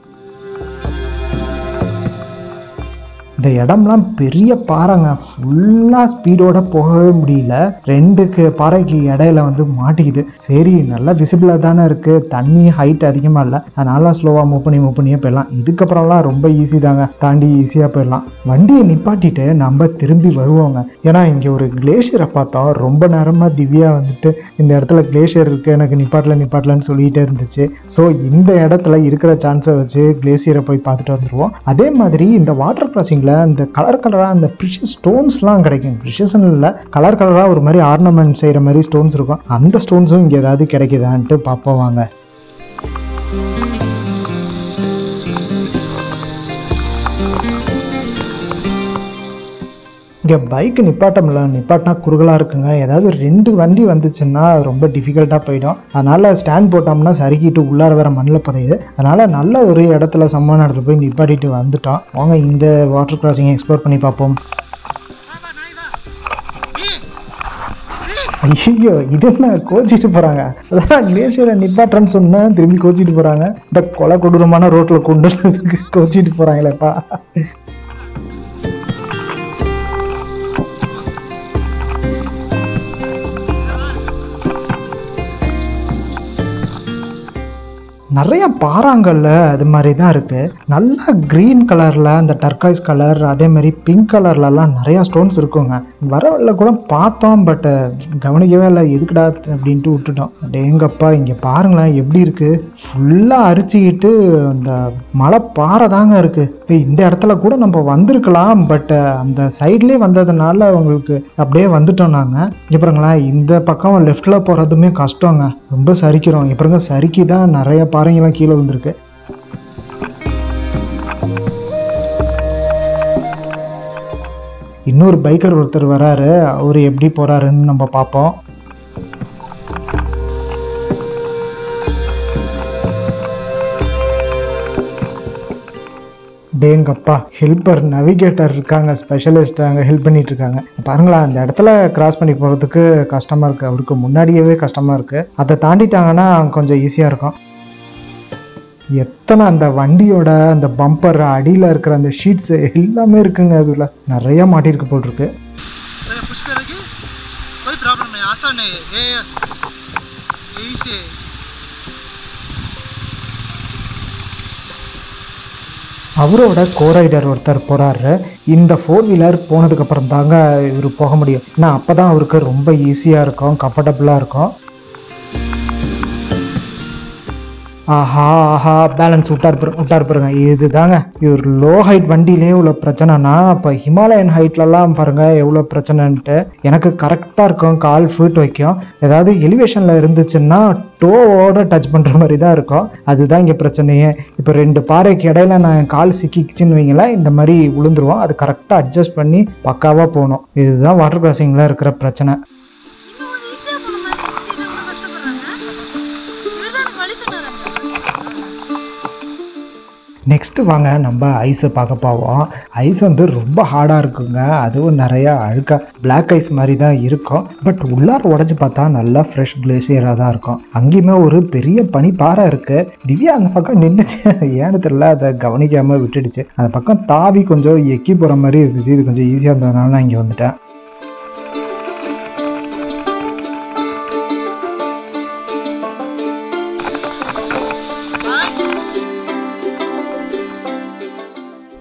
இந்த இடம்லாம் பெரிய பாறைங்க, ஃபுல்லாக ஸ்பீடோட போகவே முடியல. 2 பாறைக்கு இடையில வந்து மாட்டிக்குது. சரி, நல்லா விசிபிளாக தானே இருக்குது, தண்ணி ஹைட் அதிகமாக இல்லை, அதனால ஸ்லோவாக மூவ் பண்ணியே போயிடலாம். இதுக்கப்புறம்லாம் ரொம்ப ஈஸி தாங்க, தாண்டி ஈஸியாக போயிடலாம். வண்டியை நிப்பாட்டிட்டு நம்ம திரும்பி வருவோங்க. ஏன்னா இங்கே ஒரு கிளேஷியரை பார்த்தோம். ரொம்ப நேரமாக திவ்யா வந்துட்டு இந்த இடத்துல கிளேஷியர் இருக்குது, எனக்கு நிப்பாட்டலன்னு சொல்லிகிட்டே இருந்துச்சு. ஸோ இந்த இடத்துல இருக்கிற சான்ஸை வச்சு கிளேஷியரை போய் பார்த்துட்டு வந்துடுவோம். அதே மாதிரி இந்த வாட்டர் கிராசிங்கில் இந்த கலராக அந்த ப்ரிஷஸ் ஸ்டோன்ஸ்லாம் கிடைக்கும். ப்ரிஷஸ்ன்னு இல்லை, கலராக ஒரு மாதிரி ஆர்னமெண்ட் செய்கிற மாதிரி ஸ்டோன்ஸ் இருக்கும். அந்த ஸ்டோன்ஸும் இங்கே ஏதாவது கிடைக்குதான்ட்டு பார்ப்போம் வாங்க. இங்கே பைக்கு நிப்பாட்டினா குறுகலாக இருக்குங்க. ஏதாவது 2 வண்டி வந்துச்சுன்னா ரொம்ப டிஃபிகல்ட்டாக போயிடும். அதனால் ஸ்டாண்ட் போட்டோம்னா சறுக்கிட்டு உள்ளார வேற மண்ணில் புதையுது. அதனால் நல்ல ஒரு இடத்துல சம்மான இடத்துல போய் நிப்பாட்டிட்டு வந்துட்டோம். வாங்க இந்த வாட்டர் கிராசிங்கை எக்ஸ்ப்ளோர் பண்ணி பார்ப்போம். ஐயோ, இது என்ன கோச்சிட்டு போகிறாங்க? அதான் கிளேஷியரை நிப்பாட்டுறேன்னு சொன்னேன், திரும்பி கோச்சிட்டு போகிறாங்க. இந்த கொலை கொடூரமான ரோட்டில் கொண்டு வரதுக்கு கோச்சிட்டு போகிறாங்களேப்பா. நிறைய பாறாங்கல்ல அது மாதிரி தான் இருக்குது. நல்லா க்ரீன் கலரில், அந்த டர்காய்ஸ் கலர், அதே மாதிரி பிங்க் கலர்லலாம் நிறையா ஸ்டோன்ஸ் இருக்குங்க. வரவழில் கூட பார்த்தோம், பட் கவனிக்கவே இல்லை, எதுக்குடா அப்படின்ட்டு விட்டுட்டோம். டேங்கப்பா, இங்கே பாருங்களேன் எப்படி இருக்குது, ஃபுல்லாக அரிச்சிக்கிட்டு அந்த மலை பாறை தாங்க இருக்குது. இப்போ இந்த இடத்துல கூட நம்ம வந்திருக்கலாம், பட் அந்த சைட்லேயே வந்ததுனால அவங்களுக்கு அப்படியே வந்துட்டோம் நாங்கள். இப்பாருங்களேன், இந்த பக்கம் லெஃப்டில் போகிறதுமே கஷ்டங்க, ரொம்ப சரிக்கிறோம். இப்பாருங்க, சறுக்கி தான் நிறைய பாறைங்கெல்லாம் கீழே வந்துருக்கு. இன்னொரு பைக்கர் ஒருத்தர் வராரு, அவர் எப்படி போறாருன்னு நம்ம பார்ப்போம். டேங்கப்பா, ஹெல்ப்பர் நவிகேட்டர் இருக்காங்க, ஸ்பெஷலிஸ்ட் அங்கே ஹெல்ப் பண்ணிட்டு இருக்காங்க. பாருங்களா, அந்த இடத்துல கிராஸ் பண்ணி போகிறதுக்கு கஷ்டமாக இருக்குது, அவருக்கு முன்னாடியவே கஷ்டமாக இருக்குது. அதை தாண்டிட்டாங்கன்னா கொஞ்சம் ஈஸியாக இருக்கும். எத்தனை அந்த வண்டியோட அந்த பம்பர் அடியில் இருக்கிற அந்த ஷீட்ஸ் எல்லாமே இருக்குங்க, அதில் நிறைய மாட்டிருக்கு போட்டிருக்கு. அவரோட கோரைடர் ஒருத்தர் போகிறாரு. இந்த 4 வீலர் போனதுக்கப்புறம் தாங்க இவர் போக முடியும். ஏன்னா அப்போ தான் அவருக்கு ரொம்ப ஈஸியாக இருக்கும், கம்ஃபர்டபுளாக இருக்கும். ஆஹா ஆஹா, பேலன்ஸ் விட்டார் பாருங்க. இதுதாங்க இவர் லோ ஹைட் வண்டியிலே இவ்வளோ பிரச்சனைனா, இப்போ ஹிமாலயன் ஹைட்லலாம் பாருங்க எவ்வளோ பிரச்சனைன்ட்டு. எனக்கு கரெக்டாக இருக்கும், கால் ஃபீட் வைக்கும். ஏதாவது எலிவேஷனில் இருந்துச்சுன்னா டோவோட டச் பண்ணுற மாதிரி தான் இருக்கும். அதுதான் இங்கே பிரச்சனையே. இப்போ 2 பாறைக்கு இடையில நான் கால் சிக்கிச்சுன்னு வைங்களேன், இந்த மாதிரி விழுந்துருவோம். அது கரெக்டாக அட்ஜஸ்ட் பண்ணி பக்காவாக போகணும். இதுதான் வாட்டர் கிராசிங்கில் இருக்கிற பிரச்சனை. நெக்ஸ்ட்டு வாங்க நம்ம ஐஸை பார்க்க போவோம். ஐஸ் வந்து ரொம்ப ஹார்டாக இருக்குங்க, அதுவும் நிறையா அழுக்காக பிளாக் ஐஸ் மாதிரி தான் இருக்கும். பட் உள்ளார உடஞ்சி பார்த்தா நல்லா ஃப்ரெஷ் கிளேஷியராக தான் இருக்கும். அங்கேயுமே ஒரு பெரிய பனி பாறை இருக்குது. திவ்யா அந்த பக்கம் நின்றுச்சு, ஏன்னு தெரியல, அதை கவனிக்காமல் விட்டுடுச்சு. அந்த பக்கம் தாவி கொஞ்சம் எக்கி போகிற மாதிரி இருந்துச்சு. இது கொஞ்சம் ஈஸியாக இருந்ததுனால நான் இங்கே வந்துட்டேன்.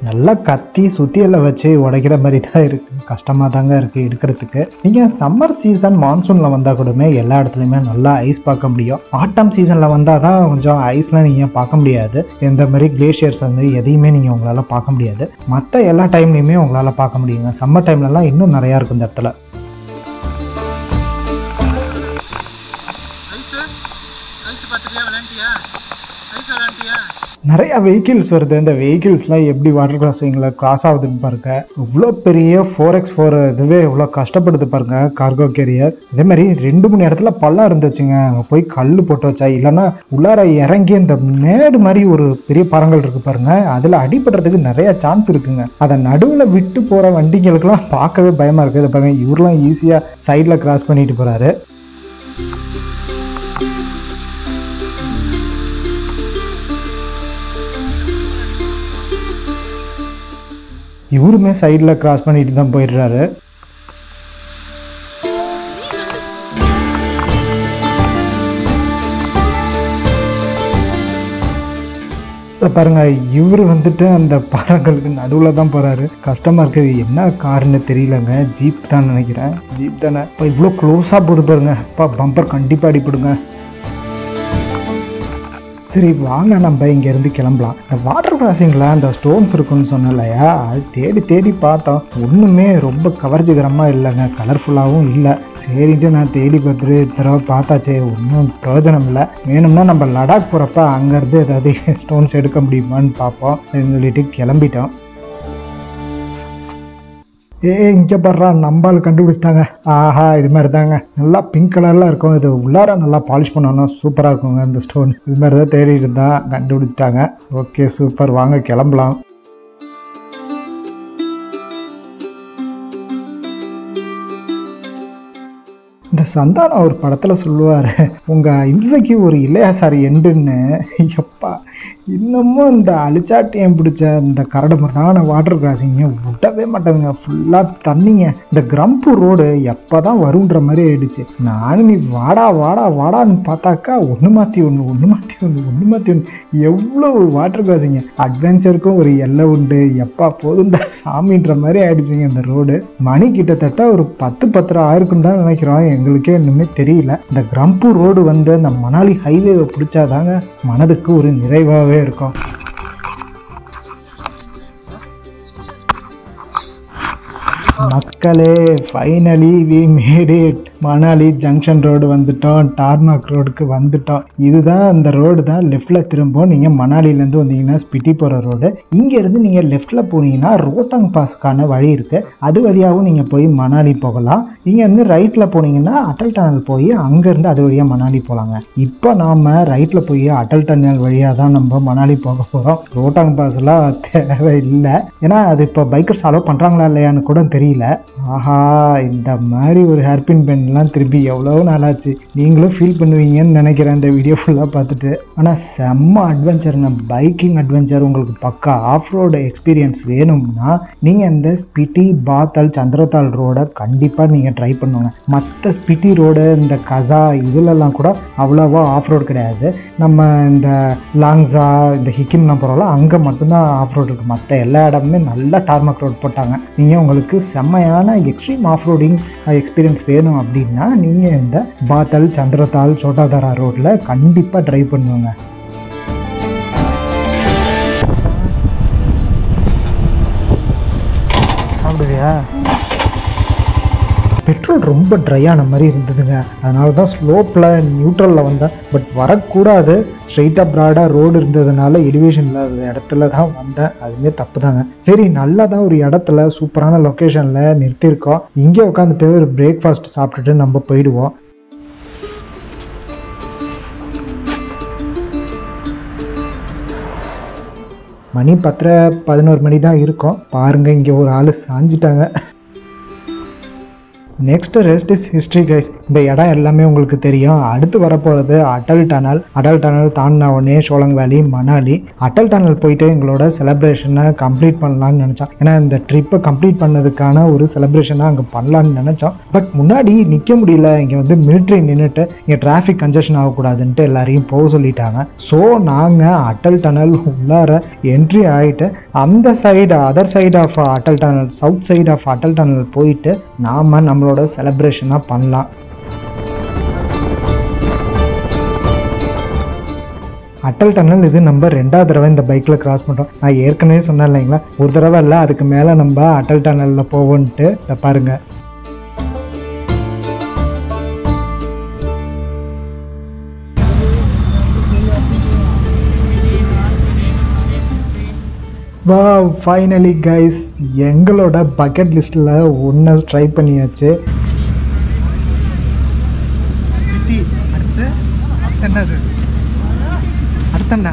நல்லா கத்தி சுத்தியெல்லாம் வச்சு உடைக்கிற மாதிரி தான் இருக்குது. கஷ்டமாக தாங்க இருக்குது எடுக்கிறதுக்கு. நீங்கள் சம்மர் சீசன் மான்சூனில் வந்தால் கூடமே எல்லா இடத்துலையுமே நல்லா ஐஸ் பார்க்க முடியும். ஆட்டம் சீசனில் வந்தால் தான் கொஞ்சம் ஐஸ்லாம் நீங்கள் பார்க்க முடியாது. இந்த மாதிரி கிளேஷியர்ஸ் அந்த மாதிரி எதையுமே நீங்கள் உங்களால் பார்க்க முடியாது. மற்ற எல்லா டைம்லையுமே உங்களால் பார்க்க முடியுங்க. சம்மர் டைம்லலாம் இன்னும் நிறையா இருக்கும் இந்த இடத்துல. நிறையா வெஹிக்கிள்ஸ் வருது. இந்த வெஹிக்கிள்ஸ்லாம் எப்படி வாட்டர் கிராசிங்கில் கிராஸ் ஆகுதுன்னு பாருங்க. இவ்வளோ பெரிய 4x4 இதுவே இவ்வளோ கஷ்டப்படுது பாருங்க கார்கோ கேரியர். இதே மாதிரி 2-3 இடத்துல பள்ளம் இருந்துச்சுங்க. அங்கே போய் கல் போட்டு வச்சா இல்லைன்னா உள்ளார இறங்கி இந்த மேடு மாதிரி ஒரு பெரிய பரங்கள் இருக்கு பாருங்க, அதில் அடிபடுறதுக்கு நிறைய சான்ஸ் இருக்குங்க. அதை நடுவில் விட்டு போகிற வண்டிகளுக்கெல்லாம் பார்க்கவே பயமாக இருக்குது. இதை பாருங்க, இவரெலாம் ஈஸியாக சைடில் கிராஸ் பண்ணிட்டு போகிறாரு. இவருமே சைடில் கிராஸ் பண்ணிட்டு தான் போயிடுறாரு. பாருங்க, இவரு வந்துட்டு அந்த பாறைங்களுக்கு நடுவில் தான் போறாரு. கஷ்டமா இருக்குது. என்ன காருன்னு தெரியலங்க. ஜீப் தான் நினைக்கிறேன். ஜீப் தானே. இப்போ இவ்வளோ க்ளோஸாக போது பாருங்க. அப்பா பம்பர் கண்டிப்பாக அடிப்படுங்க. சரி வாங்க நம்ம இங்கேருந்து கிளம்பலாம். இந்த வாட்டர் கிராசிங்கில் அந்த ஸ்டோன்ஸ் இருக்குன்னு சொன்னேன் இல்லையா, அது தேடி தேடி பார்த்தோம். ஒன்றுமே ரொம்ப கவர்ச்சிகரமாக இல்லைங்க, கலர்ஃபுல்லாகவும் இல்லை. சரின்ட்டு நான் தேடி பார்த்துட்டு தடவை பார்த்தாச்சே, ஒன்றும் பிரயோஜனம் இல்லை. வேணும்னா நம்ம லடாக் போகிறப்ப அங்கேருந்து ஏதாவது ஸ்டோன்ஸ் எடுக்க முடியுமான்னு பார்ப்போம் சொல்லிட்டு கிளம்பிட்டோம். இங்கே பாடுறா, நம்பால் கண்டுபிடிச்சிட்டாங்க. ஆஹா, இது மாதிரி தாங்க நல்லா பிங்க் கலர்லாம் இருக்கும். இது உள்ளார நல்லா பாலிஷ் பண்ணணும், சூப்பராக இருக்குங்க இந்த ஸ்டோன். இது மாதிரி தான் தேடிட்டு இருந்தா, கண்டுபிடிச்சிட்டாங்க. ஓகே சூப்பர், வாங்க கிளம்பலாம். இந்த சந்தானம் ஒரு படத்தில் சொல்லுவார், உங்கள் இம்சைக்கு ஒரு இல்லையா சார் எண்டுன்னு. எப்பா இன்னமும் இந்த அழிச்சாட்டியம் பிடிச்ச இந்த கரடுமுரடான வாட்டர் கிராசிங்க விடவே மாட்டேங்குங்க. ஃபுல்லாக தண்ணிங்க. இந்த கிரம்பு ரோடு எப்போ தான் வருன்ற மாதிரி ஆயிடுச்சு. நானும் நீ வாடா வாடா வாடான்னு பார்த்தாக்கா ஒன்று மாற்றி ஒன்று எவ்வளோ வாட்டர் கிராசிங்க. அட்வென்ச்சருக்கும் ஒரு எல்லை உண்டு. எப்பா போதுண்டா சாமின்ற மாதிரி ஆயிடுச்சுங்க இந்த ரோடு. மணி கிட்டத்தட்ட ஒரு 10-10 ஆயிருக்குன்னு தான் நினைக்கிறோம். எங்களுக்கே இன்னுமே தெரியல. இந்த கிரம்பு ரோடு வந்து இந்த மணாலி ஹைவேவை பிடிச்சாதாங்க மனதுக்கு ஒரு நிறைவாகவே இருக்கும். மக்களே, finally we made it. Manali junction road வந்துட்டோம். டார்மாக் ரோடுக்கு வந்துட்டோம். இதுதான் அந்த ரோடு தான். லெஃப்டில் திரும்பவும் நீங்கள் மணாலிலேருந்து வந்தீங்கன்னா ஸ்பிட்டி போகிற ரோடு. இங்கேருந்து நீங்கள் லெஃப்டில் போனீங்கன்னா ரோட்டாங் பாஸ்க்கான வழி இருக்குது. அது வழியாகவும் நீங்கள் போய் மணாலி போகலாம். இங்கேருந்து ரைட்டில் போனீங்கன்னா அட்டல் டனல் போய் அங்கேருந்து அது வழியாக மணாலி போகலாங்க. இப்போ நாம் ரைட்டில் போய் அட்டல் டனல் வழியாக தான் நம்ம மணாலி போக போகிறோம். ரோட்டாங் பாஸ்லாம் தேவையில்லை. ஏன்னா அது இப்போ பைக்கர்ஸ் அலோவ் பண்ணுறாங்களா இல்லையான்னு கூட தெரியல. ஆஹா, இந்த மாதிரி ஒரு ஹேர்பின் பென் திருப்பி எவ்வளோ நாளாச்சு. நீங்களும் ஃபீல் பண்ணுவீங்கன்னு நினைக்கிறேன் இந்த வீடியோ ஃபுல்லாக பார்த்துட்டு. ஆனால் செம்ம அட்வென்ச்சருங்க, பைக்கிங் அட்வென்ச்சர். உங்களுக்கு பக்கா ஆஃப் ரோடு எக்ஸ்பீரியன்ஸ் வேணும்னா நீங்கள் இந்த ஸ்பிட்டி, பாத்தால், சந்திரத்தால் ரோடை கண்டிப்பாக நீங்கள் ட்ரை பண்ணுங்க. மற்ற ஸ்பிட்டி ரோடு, இந்த கசா இதிலெல்லாம் கூட அவ்வளோவா ஆஃப் ரோடு கிடையாது. நம்ம இந்த லாங்ஸா, இந்த ஹிக்கிம்லாம் போகிறோம்ல, அங்கே மட்டும்தான் ஆஃப் ரோடு இருக்குது. மற்ற எல்லா இடமுமே நல்லா டார்மக் ரோடு போட்டாங்க. நீங்கள் உங்களுக்கு செம்மையான எக்ஸ்ட்ரீம் ஆஃப் ரோடிங் எக்ஸ்பீரியன்ஸ் வேணும் அப்படின்னா நீங்கள் இந்த பாத்தல், சந்திரத்தால், சோட்டாதாரா ரோட்டில் கண்டிப்பாக ட்ரை பண்ணுவாங்க. சாப்பிடுவியா? பெட்ரோல் ரொம்ப ட்ரையான மாதிரி இருந்ததுங்க. அதனால தான் ஸ்லோப்பில் நியூட்ரலில் வந்தேன். பட் வரக்கூடாது, ஸ்ட்ரெயிட்டாக ப்ராடாக ரோடு இருந்ததுனால எலிவேஷன் இல்லாத இடத்துல தான் வந்தேன். அதுவே தப்பு தாங்க. சரி, நல்லா தான் ஒரு இடத்துல சூப்பரான லொக்கேஷனில் நிறுத்தியிருக்கோம். இங்கே உட்காந்துட்டு ஒரு பிரேக்ஃபாஸ்ட் சாப்பிட்டுட்டு நம்ம போயிடுவோம். மணி 10-11 மணி தான் இருக்கும். பாருங்கள், இங்கே ஒரு ஆள் சாஞ்சிட்டாங்க. Next rest is history guys. இந்த இடம் எல்லாமே உங்களுக்கு தெரியும். அடுத்து வரப்போகிறது அடல் டனல். அடல் டனல் தாண்டின உடனே சோலங் வேலி, மணாலி. அடல் டனல் போயிட்டு எங்களோட செலிப்ரேஷனை கம்ப்ளீட் பண்ணலான்னு நினச்சோம். ஏன்னா இந்த ட்ரிப்பை கம்ப்ளீட் பண்ணதுக்கான ஒரு செலிப்ரேஷனாக அங்கே பண்ணலான்னு நினச்சோம். பட் முன்னாடி நிற்க முடியல. இங்கே வந்து மிலிட்ரி நின்றுட்டு இங்கே டிராஃபிக் கன்ஜெஷன் ஆகக்கூடாதுன்ட்டு எல்லாரையும் போக சொல்லிட்டாங்க. ஸோ நாங்கள் அடல் டனல் உள்ளார என்ட்ரி ஆகிட்டு அந்த side other side of Atal tunnel, south side of Atal tunnel போயிட்டு நாம் நம்மளோட செலிப்ரேஷனாக பண்ணலாம். அடல் டனல் இது நம்ம 2வது தடவை இந்த பைக்கில் கிராஸ் பண்ணுறோம். நான் ஏற்கனவே சொன்னேன் இல்லைங்களா, ஒரு தடவை இல்லை அதுக்கு மேலே நம்ம அடல் டனலில் போவோன்ட்டு. பாருங்க, வாவ் ஃபைனலி கைஸ், எங்களோட பக்கெட் லிஸ்ட்டில் ஒன்று ட்ரை பண்ணியாச்சு. அடுத்தண்ணா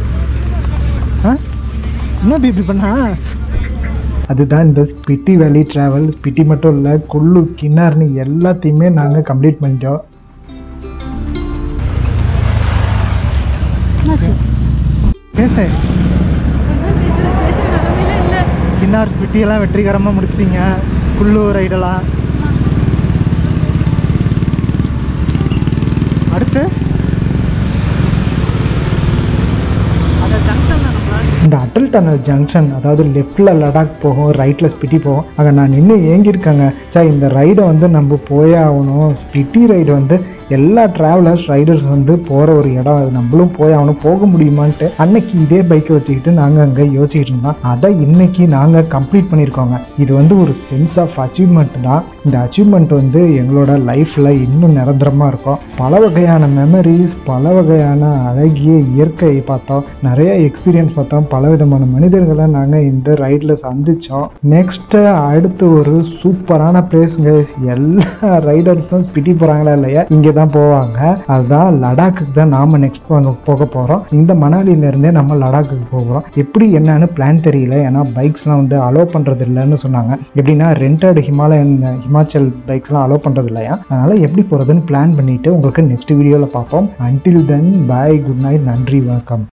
என்ன பேபி பண்ணா, அதுதான் இந்த ஸ்பிட்டி வேலி ட்ராவல். ஸ்பிட்டி மட்டும் இல்லை, குல்லு, கின்னார்னு எல்லாத்தையுமே நாங்கள் கம்ப்ளீட் பண்ணிட்டோம். பேச கின்னார் ஸ்பிட்டியெல்லாம் வெற்றிகரமாக முடிச்சிட்டிங்க. குல்லு ரைடெல்லாம் அடுத்து இந்த அடல் டனல் ஜங்ஷன், அதாவது லெஃப்டில் லடாக் போகும், ரைட்டில் ஸ்பிட்டி போகும். அங்கே நான் நின்று ஏங்கியிருக்காங்க. சார் இந்த ரைடை வந்து நம்ம போயே ஆகணும். ஸ்பிட்டி ரைடு வந்து எல்லா ட்ராவலர்ஸ் ரைடர்ஸ் வந்து போகிற ஒரு இடம், அது நம்மளும் போய் ஆகணும். போக முடியுமான்ட்டு அன்னைக்கு இதே பைக்கை வச்சுக்கிட்டு நாங்கள் அங்கே யோசிச்சுட்டு இருந்தோம். அதை இன்னைக்கு நாங்கள் கம்ப்ளீட் பண்ணியிருக்கோங்க. இது வந்து ஒரு சென்ஸ் ஆஃப் அச்சீவ்மெண்ட் தான். இந்த அச்சீவ்மெண்ட் வந்து எங்களோட லைஃப்பில் இன்னும் நிரந்தரமாக இருக்கும். பல வகையான மெமரிஸ், பல வகையான அழகிய இயற்கையை பார்த்தோம், நிறைய எக்ஸ்பீரியன்ஸ் பார்த்தோம், பல விதமான மனிதர்களை நாங்கள் இந்த ரைடில் சந்தித்தோம். நெக்ஸ்ட்டு அடுத்து ஒரு சூப்பரான பிளேஸ் கைஸ். எல்லா ரைடர்ஸும் ஸ்பிட்டி போகிறாங்களா இல்லையா, இங்கே தான் போவாங்க. அதுதான் லடாக்குக்கு தான் நாம நெக்ஸ்ட் போக போகிறோம். இந்த மணாலியிலேருந்தே நம்ம லடாக்குக்கு போகிறோம். எப்படி என்னன்னு பிளான் தெரியல. ஏன்னா பைக்ஸ்லாம் வந்து அலோவ் பண்ணுறது இல்லைன்னு சொன்னாங்க. எப்படின்னா ரெண்டட் ஹிமாச்சல் பைக்ஸ்லாம் அலோவ் பண்ணுறது இல்லையா. அதனால் எப்படி போகிறதுன்னு பிளான் பண்ணிவிட்டு உங்களுக்கு நெக்ஸ்ட் வீடியோவில் பார்ப்போம். Until then bye, good night, நன்றி, வணக்கம்.